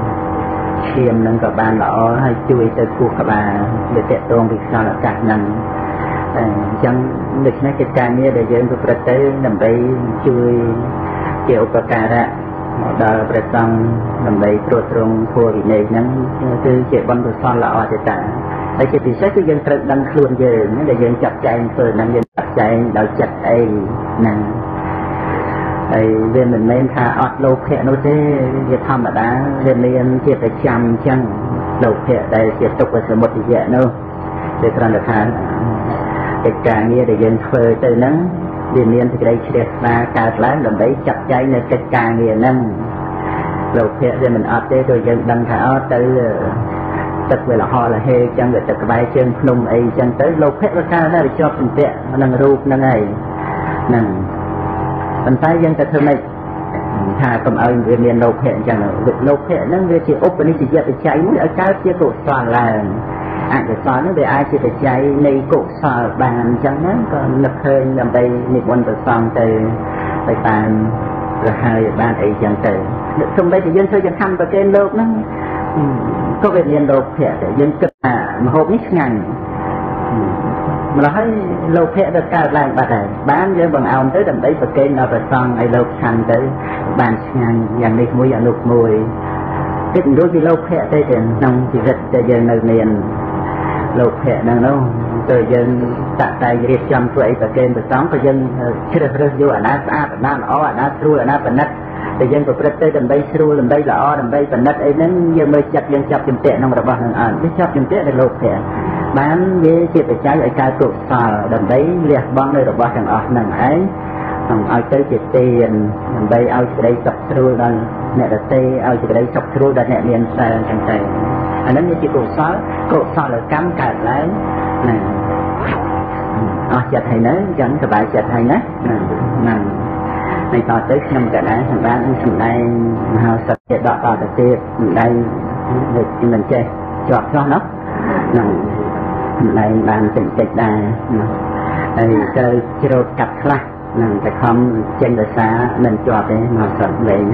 [SPEAKER 1] khiêm nâng cả ban lõ hay chui tới khu cả bà để tệ tôn việc sao là cả nằm chẳng được nói cái ca này để dân tôi tới nằm đây chui kiểu cả ra đòi phải xong làm bậy trôi trông thua vì này nắng từ chuyện bắn từ son là ở tại đây chỉ thì cái dân trật đang luôn về nó để dân chặt chạy rồi năng dân chặt chạy đòi chặt ấy nè ấy về mình nên thà ọt lô khẽ nó thế việc thầm ở đó về nên chỉ phải chăm chăng lô khẽ đây chỉ tục ở sự một thì dễ nữa để còn được thà cái cả nghĩa để dân phơi từ nắng vì nên thì đây sẽ là cả lái làm đấy chặt cháy nên cái càng nghĩa năng lột hệ để mình áp tới rồi dân đăng thả tới tất về là họ là hê chân về tất bài chân nung ấy chân tới lột hệ ra ra để cho mình vẽ năng rụp năng ấy năng mình thấy dân ta thường này thà cầm ơi người miền lột hệ chẳng là lột hệ nó người chỉ ốp bên chỉ dẹp để cháy mũi ở trái kia cổ toàn là để xóa nó về ai chỉ phải cháy này cổ xóa bàn chẳng nó còn lực hơi làm đây nịp quân từ xong từ tại bàn rồi hai bàn ấy chẳng từ không đây thì dân thôi chẳng thăm vào cái lột nó có về liền lột hệ để dân cực mà hộp ít ngành mà nó thấy lột hệ được cả làng bà này bán với bằng áo tới đầm đấy và kênh nó phải xong ấy lột thành tới bàn ngành dàn đi mũi dàn lục mùi cái đôi khi lột hệ tới thì nông thì rất cho dân nơi miền lột hệ năng đâu từ dân tạ tài riêng chăm tuổi và kênh và sống và dân chưa được vô ở nát á ở nát ó ở nát ru ở nát và nát thì dân của Phật đầm bay ru đầm bay là ó đầm bay và nát ấy nên giờ mới chặt dân chặt chim tệ nông rồi bảo rằng cái chặt chim tệ là lột hệ bán với chỉ phải trái ở cái trụ sở đầm bay liệt băng nơi rồi bảo rằng ở năng ấy ao tới chỉ tiền đầm bay ao chỉ đây chặt ru đang nè là tê ao chỉ đây chặt ru đang nè liền sang chẳng tay anh ấy chỉ cổ xóa là cắm cả lấy này chặt hay nữa chẳng các bạn chặt hay nữa này to tới năm cả đấy thằng bạn thằng đây hào sạch sẽ đọt vào được tiệp đây được mình chơi chọt cho nó này bạn tỉnh tịch đà đây chơi chiro cặp khla phải không trên đời xa mình chọt đấy mà sạch về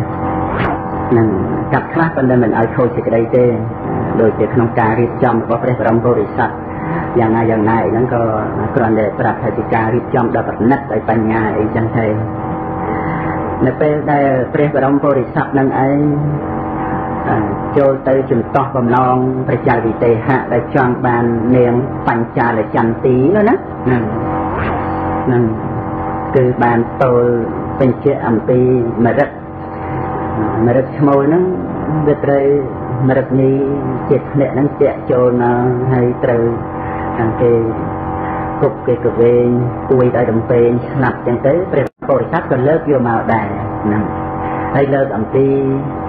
[SPEAKER 1] cặp khla bên đây mình ở thôi chỉ cái đây tê đôi chỉ không cà riết trong có phải làm vô sạchอย่างnày nó có còn đểปรับเหตุการณ์รีบจำดับนัดไปปัญญาอีกจังเทในเป็นได้เปรียบรำบริษัทนั่งไอ้โจเตยจุดต่อบำนองประชาวิเตหะได้จองบานเนียงปัญจาและจันตีแล้วนะนั่นคือบานโตเป็นเชื่ออัมปีมารักขโมยนั่งเดือดเลยมารักนี้เจ็บเนี่ยนั่งเตะโจนให้เตยcái cục cái cục về cùi tại đồng tiền nạp chẳng tới về bồi sát còn lớp vô màu đài hay lớp ẩm ti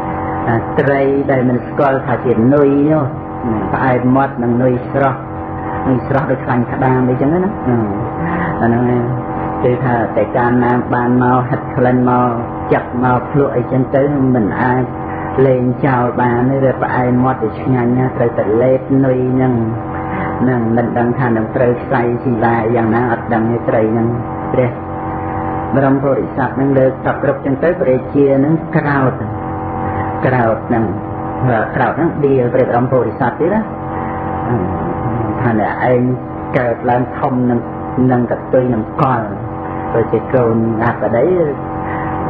[SPEAKER 1] tray đây mình coi thả chuyện nuôi nhá phải mót bằng nuôi sro được thành cả đàn đấy chẳng đó nó từ thà tại can nam ban màu hạt lên màu chặt màu lụi chẳng tới mình ai lên chào bà nơi rồi phải mót để nhanh nha rồi tự lên nuôi nhưng năng mình đang thàn đang trời say chỉ làอย่างนั้นอัดดังในtrời năng để bram bồ đề sát năng được tập rập chân tới về chia năng crowd năng crowd năng đi về bram bồ đề sát thế đó thàn là anh cờ lan thông năng năng cật tươi năng con rồi chỉ còn ở đấy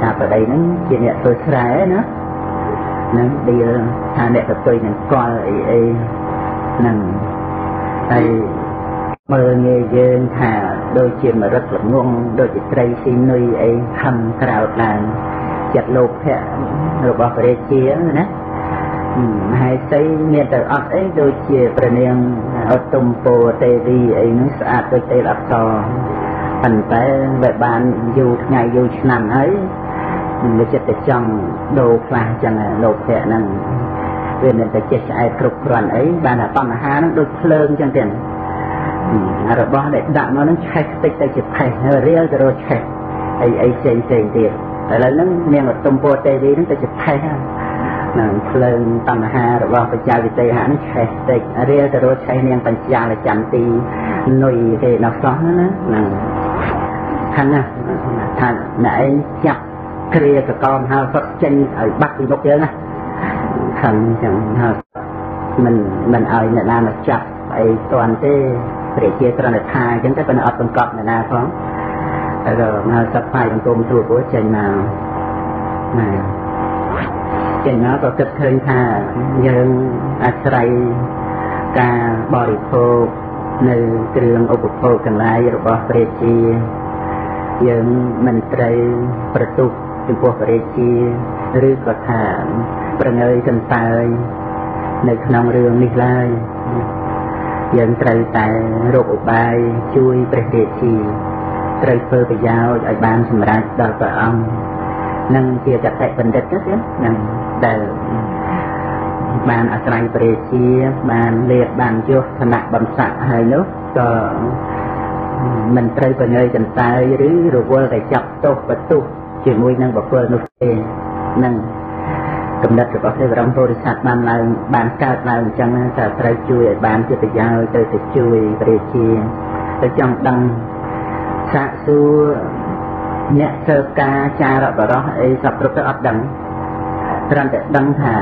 [SPEAKER 1] ថាបដីហ្នឹងជាអ្នកធ្វើស្រែណានឹងឌីលថាអ្នកទៅទុយនឹងកលអីហ្នឹងហើយមើលងាយយើងថាដូចជាមរឹកល្ងងដូចជាត្រីស៊ីនុយអីខំក្រោតឡើងចិត្តលោភៈរបស់ព្រះរាជាណាមហេសីមានតែអត់អីដូចជាព្រះនាងឧត្តមពោទេវីអីហ្នឹងស្អាតដូចទេលអក្សរប៉ុន្តែវាបានយូរថ្ងៃយូរឆ្នាំហើយវាចិត្តតែចង់ដូរខ្លះចឹងលោភៈហ្នឹងវាមិនតែចេះឆ្អែតគ្រប់គ្រាន់អីបានតែបញ្ហាហ្នឹងដូចភ្លើងចឹងទៀតរបស់ដែលដាក់មកហ្នឹងឆេះតិចទៅជាផេះរៀលទៅរកឆេះអីផ្សេងទៀតឥឡូវហ្នឹងនាងឧត្តមពោទេវីហ្នឹងទៅជាផេះហ្នឹងភ្លើងបញ្ហារបស់បច្ចាវិទ្យាហ្នឹងឆេះតិចរៀលទៅរកឆេះនាងបញ្ចាលចន្ទីនុយទេនៅសោះណាហ្នឹងខាងណាថាអ្នកឯងចាប់គ្រាកកមហៅសុតចេញឲ្យបាត់ពីមុខយើងណាខាងចឹងហើយមិនឲ្យអ្នកណាមកចាប់អីតាន់ទេព្រះជាត្រង់ថាអញ្ចឹងតែប៉ុន្តែអត់បង្កប់អ្នកណាផងតែដល់មកសត្វផ្សាយអង្គមទូព្រោះចេញមកណាចេញមកក៏គិតឃើញថាយើងអាស្រ័យការបរិភោគនៅគ្រឿងឧបភោគទាំងឡាយរបស់ព្រះជាយើងមិនត្រូវប្រទុកចំពោះព្រះរាជាឬក៏ថាប្រងើយសន្សើរនៅក្នុងរឿងនេះឡើយយើងត្រូវតែរកឧបាយជួយព្រះរាជាត្រូវធ្វើប្រយោជន៍ឲ្យបានសម្រេចដល់ព្រះអង្គនឹងជាកតេបណ្ឌិតទេនឹងដែលបានអាស្រ័យព្រះរាជាបានលៀបបានយោឋានៈបំស័កហើយនោះក៏មិនត្រូវប្រងើយសន្សើរឬរវល់តែចាប់ទោសបន្ទោសជាមួយនឹងបុគ្គលនោះទេនឹងកំណត់របស់ព្រះបរមពុរិស័ទបានកើតឡើងអញ្ចឹងថាត្រូវជួយឲ្យបានជាប្រយោជន៍ទៅជួយព្រះរាជាទៅចង់ដឹងសាកសួរអ្នកធ្វើការចារបរោះអីសពគ្រប់ទៅអត់ដឹងត្រឹមតែដឹងថា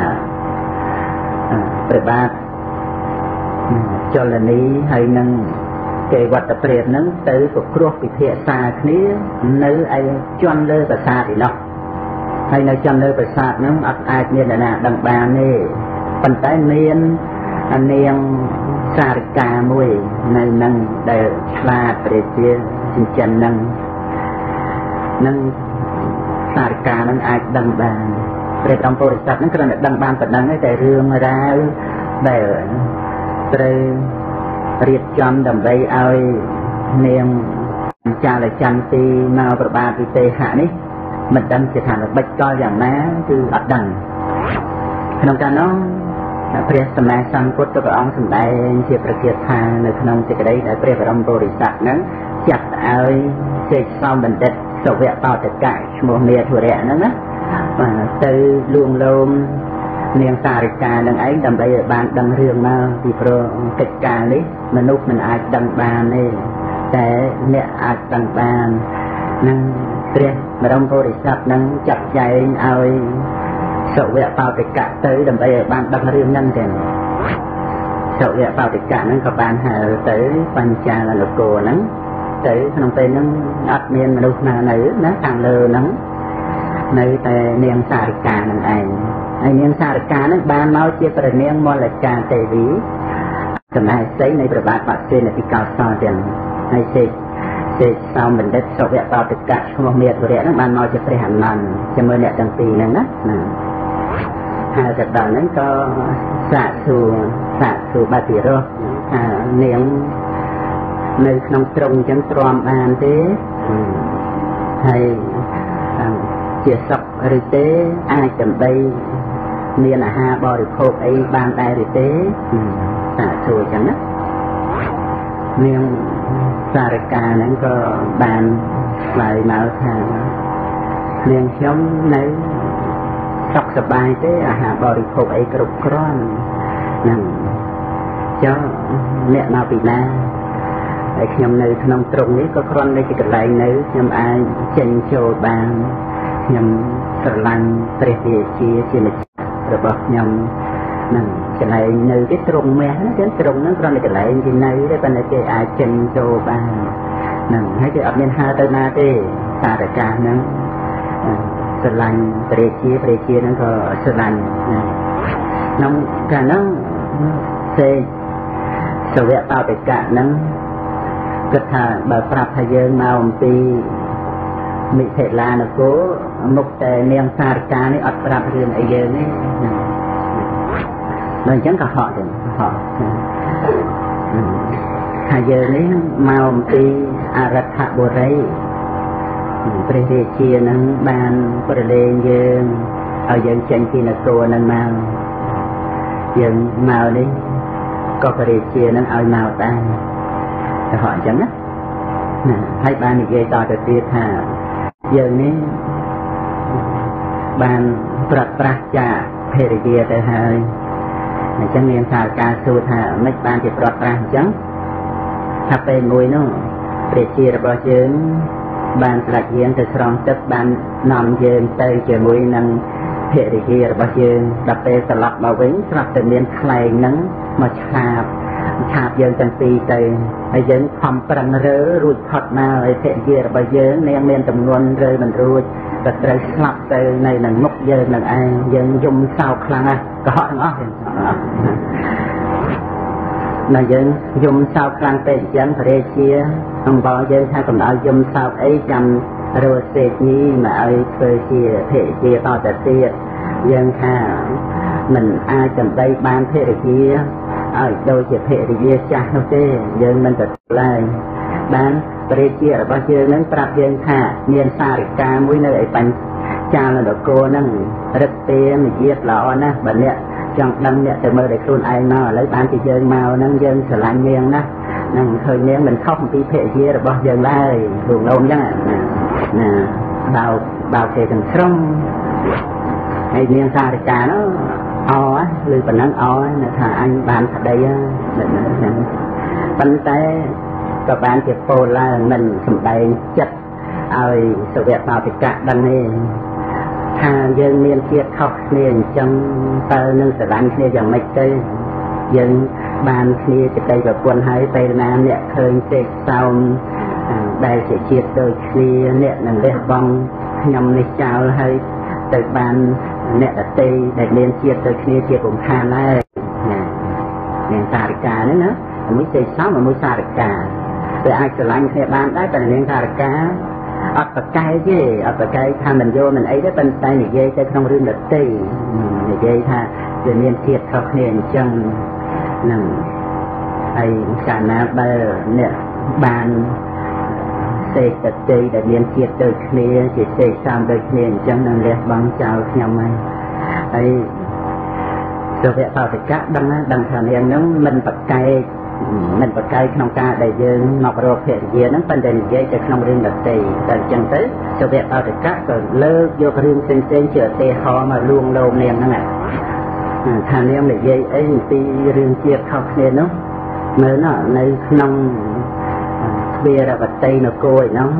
[SPEAKER 1] ព្រះបាទចលនីហើយនឹងគេវត្តព្រាតហ្នឹងទៅប្រគ្រោះពិភាក្សាគ្នានៅឯជន់លើប្រាសាទឯណោះហើយនៅចំលើប្រាសាទហ្នឹងអត់អាចមានអ្នកណាដឹងបានទេប៉ុន្តែមាននាងសារិកាមួយនៅនឹងដែលឆ្លាតព្រះជាចិញ្ចឹមនឹងសារិកានឹងអាចដឹងបានព្រះបរមពុរិស័ទនឹងគ្រាន់តែដឹងបានប៉ុណ្ណឹងតែរឿងរ៉ាវដែលត្រូវរៀបចំដើម្បីឲ្យនាងចាលចន្ទីមកប្របាទវិទេហៈនេះមិនដឹងជាថាល្បិចកលយ៉ាងណាគឺអត់ដឹងក្នុងកាលនោះព្រះសម្មាសម្ពុទ្ធព្រះអង្គសម្ដែងជាប្រកាសថានៅក្នុងសេចក្តីដែលព្រះបរមពុរិស័ទហ្នឹងចាត់ឲ្យសេចក្ដីបណ្ឌិតសវៈបោតកៈឈ្មោះមេធុរៈហ្នឹងណាទៅលួងលោមនាងសារិកានឹងឯងដើម្បីឲ្យបានដឹងរឿងមកពីព្រោះកិច្ចការនេះមនុស្សមិនអាចដឹងបានទេតែអ្នកអាចដឹងបាននឹងព្រះបរមពុរិស័ទនឹងចាត់ចែងឲ្យសវៈបោតិកៈទៅដើម្បីឲ្យបានដឹងរឿងហ្នឹងទាំងសវៈបោតិកៈហ្នឹងក៏បានហៅទៅបញ្ចាលនគរហ្នឹងទៅក្នុងពេលហ្នឹងអត់មានមនុស្សណានៅណាខាងលើហ្នឹងនៅតែនាងសារិកាហ្នឹងឯងហើយនាងសារិកាហ្នឹងបានមកជាព្រះនាងមល្លិកាទេវីចំណែកស្អីនៃព្រះបាទបសេនទីកោសលទាំងហើយសេចសោមបណ្ឌិតសវៈបោតិកៈឈ្មោះមេធុរៈហ្នឹងបានមកជាព្រះអនន្តជាមួយអ្នកទាំងពីរហ្នឹងណាហើយទៅដល់ហ្នឹងក៏សាកសួរបាតិរោះថានាងនៅក្នុងទ្រង់អញ្ចឹងទ្រាំបានទេហើយជាសុខឬទេអាចដើម្បីមានអាហារបរិភោគអីបានដែរឬទេសាកសួរអញ្ចឹងណានាងសារិកាហ្នឹងក៏បានឆ្លើយមកថានាងខ្ញុំនៅសុខសប្បាយទេអាហារបរិភោគអីគ្រប់គ្រាន់ហ្នឹងចុះអ្នកមកពីណាហើយខ្ញុំនៅក្នុងទ្រង់នេះក៏គ្រាន់តែជាកន្លែងនៅខ្ញុំអាចចេញចូលបានខ្ញុំស្រឡាញ់ព្រះរាជាជាម្ចាស់របស់ខ្ញុំហ្នឹងកន្លែងនៅគេទ្រង់មាសហ្នឹងគឺទ្រង់ហ្នឹងគ្រាន់តែកន្លែងគេនៅទេប៉ុន្តែគេអាចចេញចូលបានហ្នឹងហើយគេអត់មានហៅទៅណាទេសារកាសហ្នឹងស្រឡាញ់ព្រះជាហ្នឹងក៏ស្រឡាញ់ក្នុងកាលហ្នឹងសេសវៈបោតិកៈហ្នឹងគិតថាបើប្រាប់ថាយើងមកអំពីមិថិលានគរមុខតែនាងសារិកានេះអត់ប្រាប់រឿងអីយើងទេដល់អញ្ចឹងក៏ហក់ទៅហក់ថាយើងនេះមកអំពីអរថបុរីព្រះរាជានឹងបានប្រឡែងយើងឲ្យយើងចេញពីនគរនឹងមកយើងមកនេះក៏ព្រះរាជានឹងឲ្យមកដែរទៅហក់អញ្ចឹងណាហើយបាននិយាយតទៅទៀតថាយើងនេះបានប្រត់ប្រាស់ចាកភរិយាទៅហើយអញ្ចឹងមានថាការសួរថាមិនបានជាប្រត់ប្រាស់អញ្ចឹងថាពេលមួយនោះព្រះជារបស់យើងបានស្ដេចយាងទៅស្រង់ទឹកបាននាំយើងទៅជាមួយនឹងភរិយារបស់យើងដល់ពេលត្រឡប់មកវិញស្រាប់តែមានខ្លែងហ្នឹងមកឆាបយើងទាំងពីរទៅហើយយើងខំប្រឹងរើរួចផុតមកហើយភរិយារបស់យើងនាងមានចំនួនរើមិនរួចក៏ត្រូវស្លាប់ទៅនៅនឹងមុខយើងនឹងឯងយើងយំសោកខ្លាំងណាស់កុហកទាំងអស់ណាយើងយំសោកខ្លាំងពេកអញ្ចឹងព្រះរាជាអំបល់យើងថាកុំឲ្យយំសោកអីចាំរស់សេចនេះមកឲ្យធ្វើជាភរិយាតទៅទៀតយើងថាមិនអាចចំដីបានភរិយាឲ្យដូចជាភរិយាចាស់នោះទេយើងមិនទទួលឡើយបានព្រះរាជារបស់យើងនឹងប្រាប់យើងថាមានសារិកាមួយនៅឯបញ្ចាលនគរហ្នឹងរឹកទេនិយាយល្អណាស់បើអ្នកចង់ដឹងអ្នកទៅមើលឲ្យខ្លួនឯងមកឥឡូវបានជាយើងមកហ្នឹងយើងស្រឡាញ់នាងណានឹងឃើញនាងមិនខុសអំពីភរិយារបស់យើងឡើយលោកលោមអញ្ចឹងណាបោកគេទាំងស្រុងហើយនាងសារិកានោះអឬប៉ុណ្ណឹងនៅថាអញបានប្តីហ្នឹងប៉ុន្តែក៏បានជាពោលឡើងមិនសម្ដែងចិត្តឲ្យសវៈបោតិកៈដឹងទេថាយើងមានជាតិខុសគ្នាអញ្ចឹងតើនឹងស្រឡាញ់គ្នាយ៉ាងម៉េចទៅយើងបានគ្នាជាប្តីប្រពន្ធហើយពេលណាអ្នកឃើញទេពសោមដែលជាជាតិដូចគ្នាអ្នកនឹងលះបង់ខ្ញុំនេះចោលហើយទៅបានអ្នកដទៃដែលមានជាតិដូចគ្នាជាពុំខានហើយនាងសារិកាហ្នឹងណាមួយទេពសោមមួយសារិកាវាអាចស្រឡាញ់គ្នាបានដែរតែនាងសារិកាអត់ប្រកែកទេអត់ប្រកែកថាមិនយកមិនអីទេប៉ុន្តែនិយាយទៅក្នុងរឿងដទៃនិយាយថាវាមានជាតិខុសគ្នាអញ្ចឹងហ្នឹងហើយកាលណាបើអ្នកបានសេកដទៃដែលមានជាតិដូចគ្នាជាសេកតាមដូចគ្នាអញ្ចឹងនឹងលះបង់ចោលខ្ញុំហើយសវៈបោតិកៈដឹងថានាងហ្នឹងមិនប្រកែកក្នុងការដែលយើងមករកភរិយាហ្នឹងប៉ុន្តែនិយាយទៅក្នុងរឿងដទៃតែអញ្ចឹងទៅសវៈបោតិកៈក៏លើកយករឿងផ្សេងៗជាឧទាហរណ៍មកលួងលោមនាងហ្នឹងថានាងនិយាយអីអំពីរឿងជាតិខុសគ្នានោះមើលនៅក្នុងទ្វារវតីនគរហ្នឹង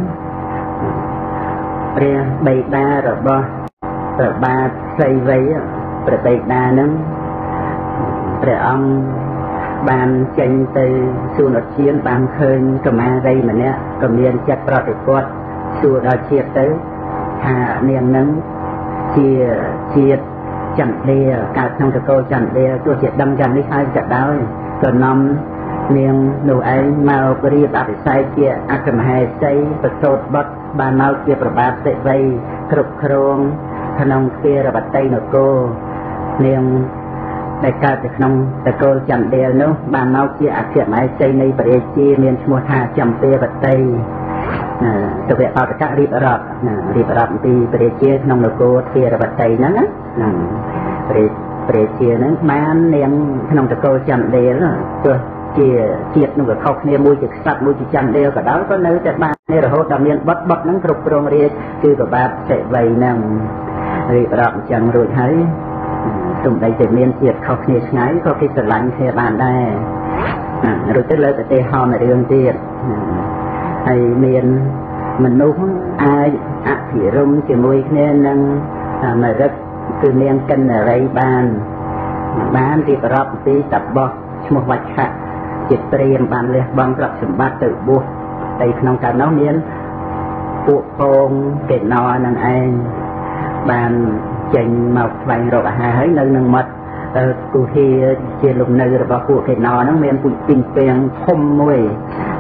[SPEAKER 1] ព្រះបិតារបស់ព្រះបាទសីវីព្រះបិតាហ្នឹងព្រះអង្គបានចេញទៅសួនឧទ្យានបានឃើញកុមារីម្នាក់ក៏មានចិត្តប្រតិបត្តិសួរដល់ជាតិទៅថានាងហ្នឹងជាជាតិចន្ទាកើតក្នុងតកូលចន្ទាទោះជាដឹងយ៉ាងនេះហើយក៏ដោយក៏នាំនាងនោះឯងមករៀបអភិសេកជាអគ្គមហេសីប្រសូតបុត្របានមកជាប្របាទសិវ័យគ្រប់គ្រងក្នុងទ្វារវតីនគរនាងដែលកើតនៅក្នុងតកូលចន្ទានោះបានមកជាអគ្គមហេសីនៃព្រះរាជាមានឈ្មោះថាចម្ពាវតីសវៈបោតិកៈរៀបរាប់អំពីព្រះរាជាក្នុងនគរទ្វារវតីហ្នឹងណាព្រះរាជាហ្នឹងបាននាងក្នុងតកូលចន្ទាទោះជាជាតិនោះក៏ខុសគ្នាមួយជាក្សត្រមួយជាចន្ទាក៏ដោយក៏នៅតែបានរហូតដល់មានបុត្រហ្នឹងគ្រប់គ្រងរាជគឺប្របាទសិវ័យហ្នឹងរៀបរាប់អញ្ចឹងរួចហើយទំដីតែមានជាតិខុសគ្នាឆ្ងាយក៏គេស្រឡាញ់គ្នាបានដែររួចទៅលើកឧទាហរណ៍មួយរឿងទៀតហើយមានមនុស្សអាចអភិរម្យជាមួយគ្នានឹងមរិទ្ធគឺនាងកិនរីបានរៀបរាប់ពីតបោះឈ្មោះវច្ឆៈជាព្រាហ្មណ៍បានលះបង់ទ្រព្យសម្បត្តិទៅបួសតែក្នុងកាលនោះមានពួកពងកេណោនឹងឯង bàn chành màu vàng rồi hà ấy nơi nâng mật cụ thi chia lục nơi rồi bảo cụ thì nó miền cụ tình tiền không mùi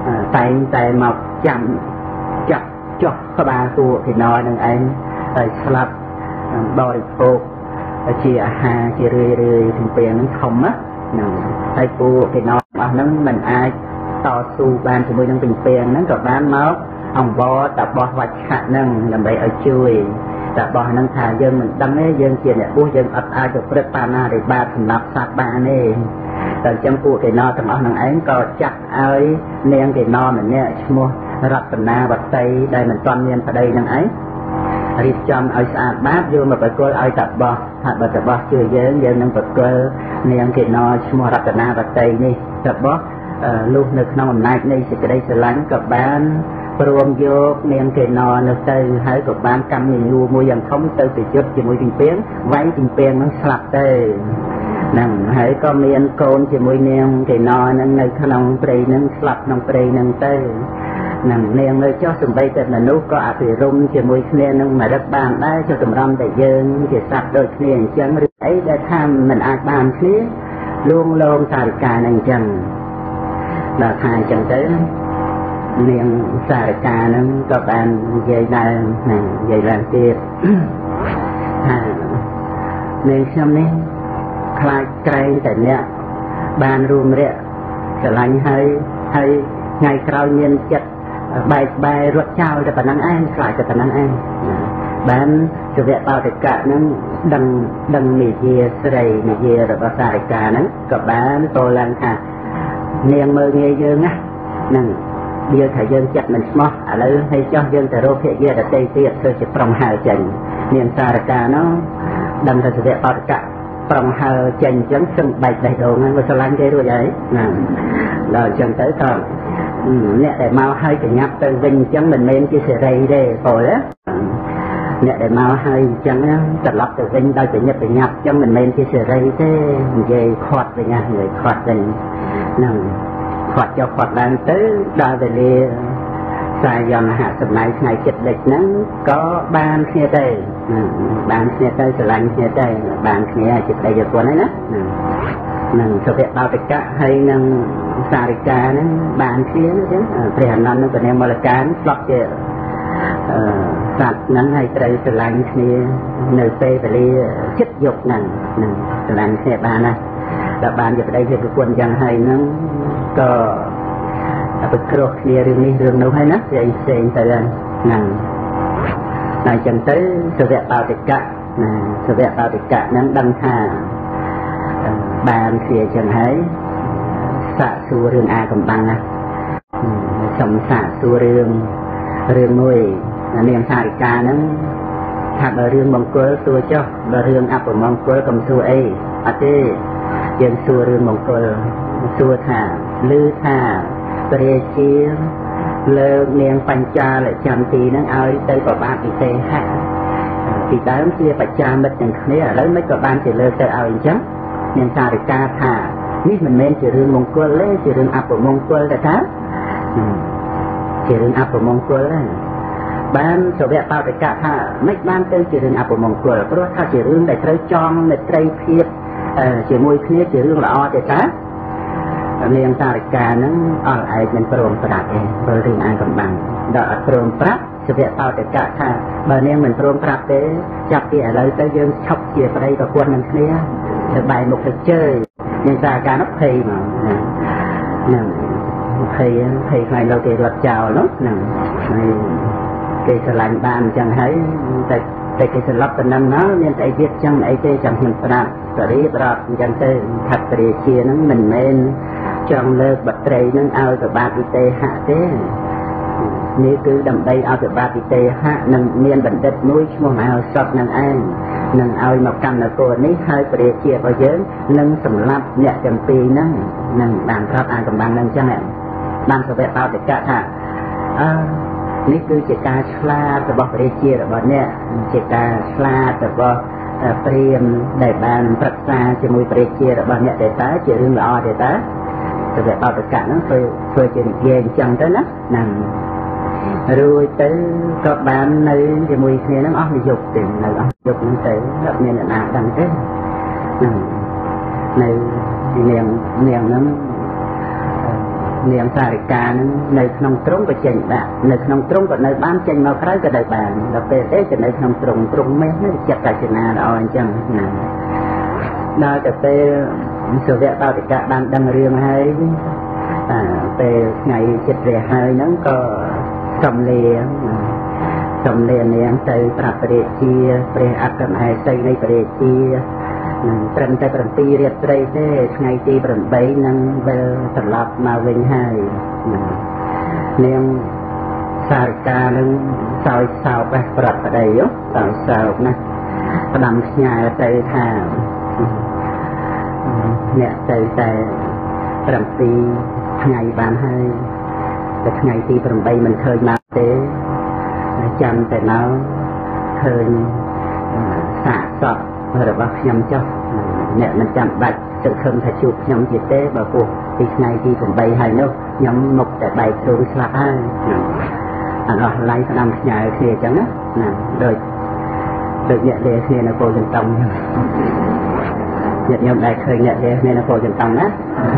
[SPEAKER 1] tại màu chậm chặt cho các bà cụ thì nó nâng anh slap bò phục chia hà chia rơi tình tiền nó không á tại cụ thì nó mình aiต่อสู้บ้านជាមួយនឹងពីងហ្នឹងក៏បានមកអំបរតបោះវត្ថៈហ្នឹងដើម្បីឲ្យជួយតបោះហ្នឹងថាយើងមិនដឹងទេយើងជាអ្នកបួសយើងអត់អាចទៅព្រឹត្តបាណារិបាតសម្រាប់សត្វបានទេតែអញ្ចឹងពួកកេណទាំងអស់ហ្នឹងឯងក៏ចាក់ឲ្យនាងកេណម្នាក់ឈ្មោះរតនាវតីដែលមិនទាន់មានប្តីហ្នឹងឯងរៀបចំឲ្យស្អាតបាតយកមកប្រគល់ឲ្យតបោះថាបើតបោះជួយយើងនឹងប្រគល់នាងកេណឈ្មោះរតនាវតីនេះតបោះលុះនៅក្នុងអំណាចនៃសេចក្តីស្រឡាញ់ក៏បានព្រមយកនាងកេណនៅទៅហើយក៏បានកម្មញញូមួយយ៉ាងធំទៅប្រយុទ្ធជាមួយពីងពាងវាយពីងពាងនឹងស្លាប់ទៅហ្នឹងហើយក៏មានកូនជាមួយនាងកេណនឹងនៅក្នុងព្រៃនឹងស្លាប់ក្នុងព្រៃនឹងទៅហ្នឹងនាងនៅចុះសំបីតែមនុស្សក៏អភិរម្យជាមួយគ្នានឹងមរឹកបានដែរចុះតម្រាំតែយើងជាសត្វដូចគ្នាអញ្ចឹងឬអីដែលថាមិនអាចបានគ្នាលួងលោមសារិកានឹងអញ្ចឹងដល់ថាអញ្ចឹងទៅនាងសារិកានឹងក៏បាននិយាយឡើងនិយាយឡើងទៀតថានាងខ្ញុំនេះខ្លាចក្រែងតែអ្នកបានរួមរយៈស្រឡាញ់ហើយថ្ងៃក្រោយមានចិត្តបែកបែររត់ចោលតែប៉ុណ្ណឹងឯងខ្លាចតែប៉ុណ្ណឹងឯងបានសវៈបោតិកៈនឹងដឹងនិយាយស្រីនិយាយរបស់សារិកានឹងក៏បានតឡើងថានាងមើលងាយយើងណាហ្នឹងវាថាយើងចិត្តមិនស្មោះឥឡូវឲ្យចោះយើងទៅរកភរិយាដតីទៀតធ្វើជាប្រុងហើចេញនាងសារិកានោះដឹងថាសវៈបោតិកៈប្រុងហើចេញអញ្ចឹងសឹងបែកដៃដូងហ្នឹងវាស្រឡាញ់គេរួចហើយណាដល់អញ្ចឹងទៅក៏អ្នកដែលមកហើយកញ្ញាប់ទៅវិញអញ្ចឹងមិនមែនជាសេរីទេពលអ្នកដែលមកហើយអញ្ចឹងត្រឡប់ទៅវិញដោយប្រញាប់អញ្ចឹងមិនមែនជាសេរីទេនិយាយខាត់វិញណានិយាយខាត់វិញហ្នឹងខាត់ចុះខាត់ឡើងទៅដល់វេលាសាយមហសម័យថ្ងៃចិត្តដេចហ្នឹងក៏បានគ្នាទៅបានគ្នាទៅស្រឡាញ់គ្នាទៅបានគ្នាចិត្តដេចប្រពន្ធហ្នឹងណានឹងសុភបោតិកៈហើយនឹងសារិកាហ្នឹងបានគ្នាអញ្ចឹងព្រះអនន្តនឹងពនាមលកានស្លាប់ជាសត្វហ្នឹងហើយត្រូវស្រឡាញ់គ្នានៅពេលវេលាចិត្តយកហ្នឹងស្រឡាញ់គ្នាបានណាដល់បានជាប្តីជាប្រពន្ធយ៉ាងហើយហ្នឹងក៏ប្រគ្រោះគ្នារឿងនេះរឿងនោះហើយណាផ្សេងទៅហ្នឹងតែអញ្ចឹងទៅសុភបោតិកៈសុភបោតិកៈហ្នឹងដឹងថាបានគ្នាអញ្ចឹងហើយសាកសួររឿងអាកំបាំងណាសុំសាកសួររឿងមួយនាងសារិកាហ្នឹងថាបើរឿងមង្គលសួរចុះបើរឿងអពមង្គលកុំសួរអីអត់ទេយើងសួររឿងមង្គលសួរថាឮថាព្រះជាលើកនាងបញ្ចាលចន្ទីហ្នឹងឲ្យទៅប្របាទពិសេសហៈពីដើមជាបច្ចាមិត្តទាំងគ្នាឥឡូវមិនក៏បានជាលើកទៅឲ្យអញ្ចឹងនាងសារិកាថានេះមិនមែនជារឿងមង្គលទេជារឿងអពមង្គលទេថាជារឿងអពមង្គលទេបានសវៈបោតិកៈថាមិនបានទៅជារឿងអពមង្គលព្រោះថាជារឿងដែលត្រូវចងមេត្រីភាពជាមួយគ្នាជារឿងល្អទេតានាងសារិកាហ្នឹងអស់ឯងមិនព្រមប្រាប់ទេព្រោះរឿងអាកំបាំងដល់អត់ព្រមប្រាប់សវៈបោតិកៈថាបើនាងមិនព្រមប្រាប់ទេចាប់ពីឥឡូវទៅយើងឈប់ជាប្តីប្រពន្ធនឹងគ្នាទៅបែរមុខទៅជើនាងសារិកានោះភ័យមកហ្នឹងភ័យខ្លាចលោកគេរត់ចោលនោះហ្នឹងគេស្រឡាញ់បានអញ្ចឹងហើយតែគេស្លាប់ទៅនឹងណាមានតែទៀតចឹងអីទេចាំខ្ញុំប្រាប់សេរីប្រាប់អញ្ចឹងទៅថាព្រះជានឹងមិនមែនចង់លើកបត្រីនឹងឲ្យទៅបាទវិទេហៈទេនេះគឺដើម្បីឲ្យទៅបាទវិទេហៈនឹងមានបណ្ឌិតមួយឈ្មោះមហោសពនឹងឯងនឹងឲ្យមកកម្មនគរនេះហើយព្រះជារបស់យើងនឹងសម្លាប់អ្នកទាំងពីរហ្នឹងនឹងបានប្រាប់អាកំបាំងនឹងអញ្ចឹងបានសវៈបោតិកៈថានេះគឺជាការឆ្លាតរបស់ព្រះជារបស់អ្នកជាការឆ្លាតរបស់ព្រាហ្មណ៍ដែលបានប្រឹក្សាជាមួយព្រះជារបស់អ្នកតែតើជារឿងល្អទេតើសវៈបោតិកៈហ្នឹងធ្វើជានិយាយអញ្ចឹងទៅណាហ្នឹង rồi tới các bạn nơi thì mùi kia nó óc dục thì nó óc dục nó tới lập nên là nào đằng thế này thì niềng nó niềng xài ca nó nơi nông trống và chênh bạn nơi nông trống và nơi bán chênh mau khái cái đời bạn là về thế cho nơi nông trống mấy nó chặt cả chuyện nào đó anh chẳng đó cho tới sự việc bao thì cả bạn đăng riêng hay về ngày chết về hơi nó có sầm lìa niệm từประเดชีព្រះអត្តមហេសីនៃប្រេជាត្រឹមតែ7រៀបត្រីទេថ្ងៃទី8នឹងវិលត្រឡប់មកវិញហើយនាងសារិកានឹងសោយសោកបេះប្រត់ប្តីសោយសោកណាផ្ដាំផ្ញើទៅថាអ្នកទៅតែ7ថ្ងៃបានហើយតែថ្ងៃទី8មិនឃើញមកទេចាំតែនៅឃើញសាកសពរបស់ខ្ញុំចុះអ្នកមិនចាំបាច់ទៅខឹងថាជួបខ្ញុំទៀតទេបើពោះពីថ្ងៃទី8ហើយនោះខ្ញុំមកតែបែកខ្លួនស្លាប់ហើយអត់អស់ឡៃស្ដាំផ្ញើគ្នាអញ្ចឹងណាដូចអ្នកលេគ្នានៅពោធិ៍ចន្ទង់អ្នកខ្ញុំដែរឃើញអ្នកលេគ្នានៅពោធិ៍ចន្ទង់ណា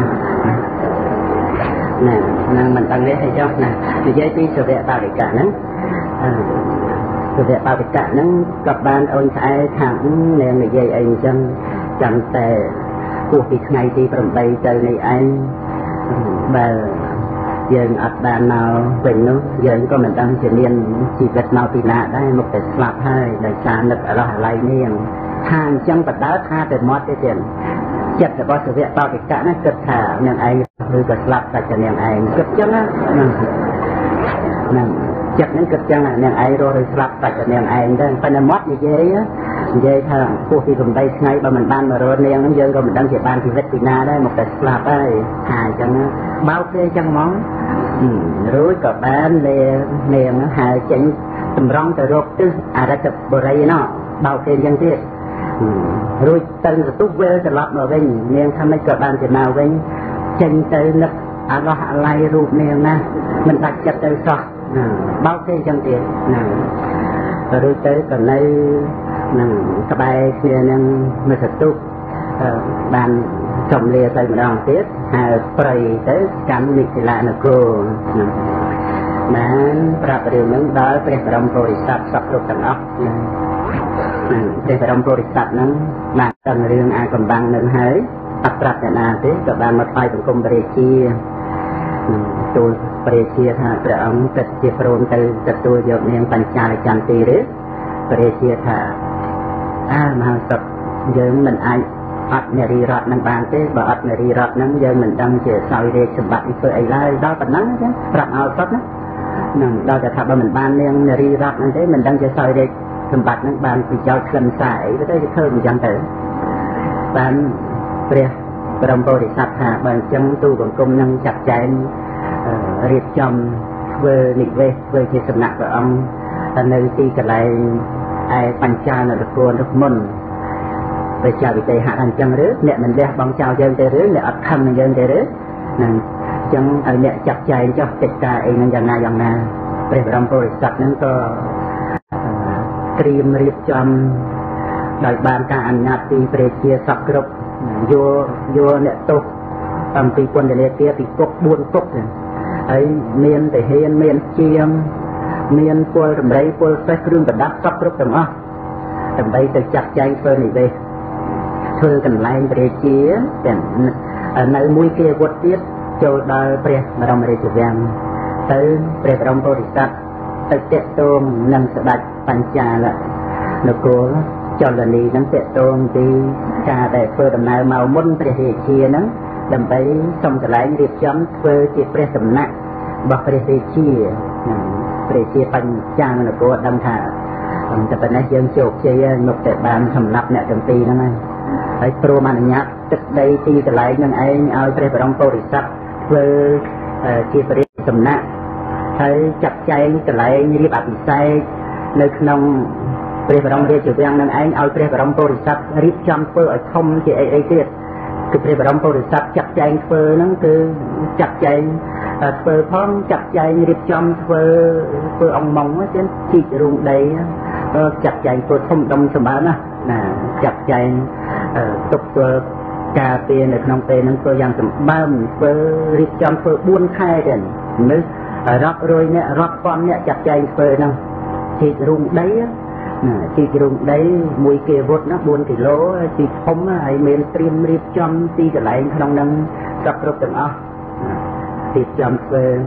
[SPEAKER 1] នឹងមិនដឹងទេអីចុះណានិយាយពីសុវៈបរិកៈហ្នឹងសុវៈបរិកៈហ្នឹងក៏បានអូនស្អែខាងនាងនិយាយអីអញ្ចឹងចាំតែពោះពីថ្ងៃទី8ទៅនេះឯងបើយើងអត់បានមកវិញនោះយើងក៏មិនដឹងជាមានជីវិតមកពីណាដែរមកតែស្លាប់ហើយដោយសារនឹកអរោះអាល័យនាងថាអញ្ចឹងបដៅថាតែមាត់ទេទៀតចិត្តរបស់សុវៈបរិកៈហ្នឹងគិតថានាងឯងឬក៏ស្លាប់តែនាងឯងគិតអញ្ចឹងណាចិត្តហ្នឹងគិតអញ្ចឹងនាងឯងរស់ឬស្លាប់តែនាងឯងទៅប៉ុន្តែមាត់និយាយថាពោះពី8ថ្ងៃបើមិនបានមករត់នាងហ្នឹងយើងក៏មិនដឹងជាបានជីវិតពីណាដែរមកតែស្លាប់ហើយថាអញ្ចឹងបោកទេអញ្ចឹងហ្មងរួចក៏បាននាងហៅចេញតម្រង់ទៅរកទិសអរិទ្ធបុរីណោះបោកទេអញ្ចឹងទៀតរួចទៅទៅវិលត្រឡប់មកវិញនាងថាម៉េចក៏បានទៅមកវិញចេញទៅនឹកអរោះអាល័យរូបនាងណាមិនដាច់ចិត្តទៅសោះបោកទេអញ្ចឹងទៀតរួចទៅក៏នៅនឹងក្បែរគ្នានឹងមិត្តទុកបានចំលាទៅម្ដងទៀតហើយប្រៃទៅកម្មនិសិលានគរបានប្រាប់រឿងនឹងដល់ព្រះបរមពុរិស័ទសពគ្រប់ទាំងអស់ព្រះបរមពុរិស័ទហ្នឹងបានដឹងរឿងអាកំបាំងនឹងហើយអត់ប្រាប់អ្នកណាទេក៏បានមកថ្វាយបង្គំព្រះរាជាទូលព្រះរាជាថាព្រះអង្គគិតជាព្រមទៅទទួលយកនាងបញ្ចាលចន្ទទីឬព្រះរាជាថាមហាសពយើងមិនអាចអត់នារីរតនឹងបានទេបើអត់នារីរតនឹងយើងមិនដឹងជាសោយរាជសម្បត្តិធ្វើអីឡើយដល់ប៉ុណ្ណឹងចឹងប្រាប់ឲ្យសពណានឹងដល់តែថាបើមិនបាននាងនារីរតនឹងទេមិនដឹងជាសោយរាជសម្បត្តិនឹងបានពីចោលខ្លឹមសារអីទៅគេធ្វើអញ្ចឹងទៅបានព្រះបរមពុរិស័ទថាបើអញ្ចឹងទូបង្គំនឹងចាត់ចែងរៀបចំធ្វើនិវេសធ្វើជាសំណាក់ព្រះអង្គនៅទីកន្លែងឯបញ្ចានរគររុកមុនប្រជាវិទេហៈអញ្ចឹងឬអ្នកមិនលះបង់ចោលយើងទេឬអ្នកអត់ខឹងនឹងយើងទេឬហ្នឹងអញ្ចឹងឲ្យអ្នកចាត់ចែងចុះកិច្ចការអីនឹងយ៉ាងណាព្រះបរមពុរិស័ទហ្នឹងក៏ត្រៀមរៀបចំដោយបានការអនុញ្ញាតពីព្រះជាសពគ្រប់យកអ្នកទោសអំពីពន្ធនាគារពីគុក4គុកហើយមានទាហានមានជាងមានពលតម្រៃពលសេះគ្រឿងប្រដាប់សពគ្រប់ទាំងអស់ដើម្បីទៅចាត់ចែងធ្វើនិវេសធ្វើកន្លែងព្រះជាទាំងនៅមួយគេវត្តទៀតចូលដល់ព្រះបរមរាជវាំងទៅព្រះបរមពុរិស័ទទៅតាក់ទងនឹងស្ដេចបញ្ចាលនគរចលនីនឹងតាក់ទងពីការដែលធ្វើដំណើរមកមុនព្រះរាជាហ្នឹងដើម្បីសុំកន្លែងរៀបចំធ្វើជាព្រះសំណាក់របស់ព្រះរាជាព្រះជាបញ្ចាលនគរដឹងថាតែប៉ុណ្ណេះយើងជោគជ័យហើយមកតែបានសម្លាប់អ្នកទាំងពីរហ្នឹងហើយព្រមអនុញ្ញាតទឹកដីទីកន្លែងហ្នឹងឯងឲ្យព្រះបរមពុរិស័ទធ្វើជាព្រះសំណាក់ហើយចាត់ចែងកន្លែងរៀបអភិសេកនៅក្នុងព្រះបរមរាជវាំងនឹងឯងឲ្យព្រះបរមពុរិស័ទរៀបចំធ្វើឲ្យធំជាអីទៀតគឺព្រះបរមពុរិស័ទចាត់ចែងធ្វើហ្នឹងគឺចាត់ចែងធ្វើផងចាត់ចែងរៀបចំធ្វើអង្គម៉ងទៀតជីករូងដីចាត់ចែងធ្វើធំដុំសម្បើណាចាត់ចែងទុកធ្វើការពារនៅក្នុងពេលហ្នឹងធ្វើយ៉ាងសម្បើមធ្វើរៀបចំធ្វើ4ខែទៀតមនុស្សរាប់រយអ្នករាប់ពាន់អ្នកចាត់ចែងធ្វើហ្នឹងជីករូងដីជីករូងដីមួយគេវុតណា4គីឡូជីកធំហើយមានត្រៀមរៀបចំទីកន្លែងក្នុងហ្នឹងគ្រប់ទាំងអស់រៀបចំធ្វើ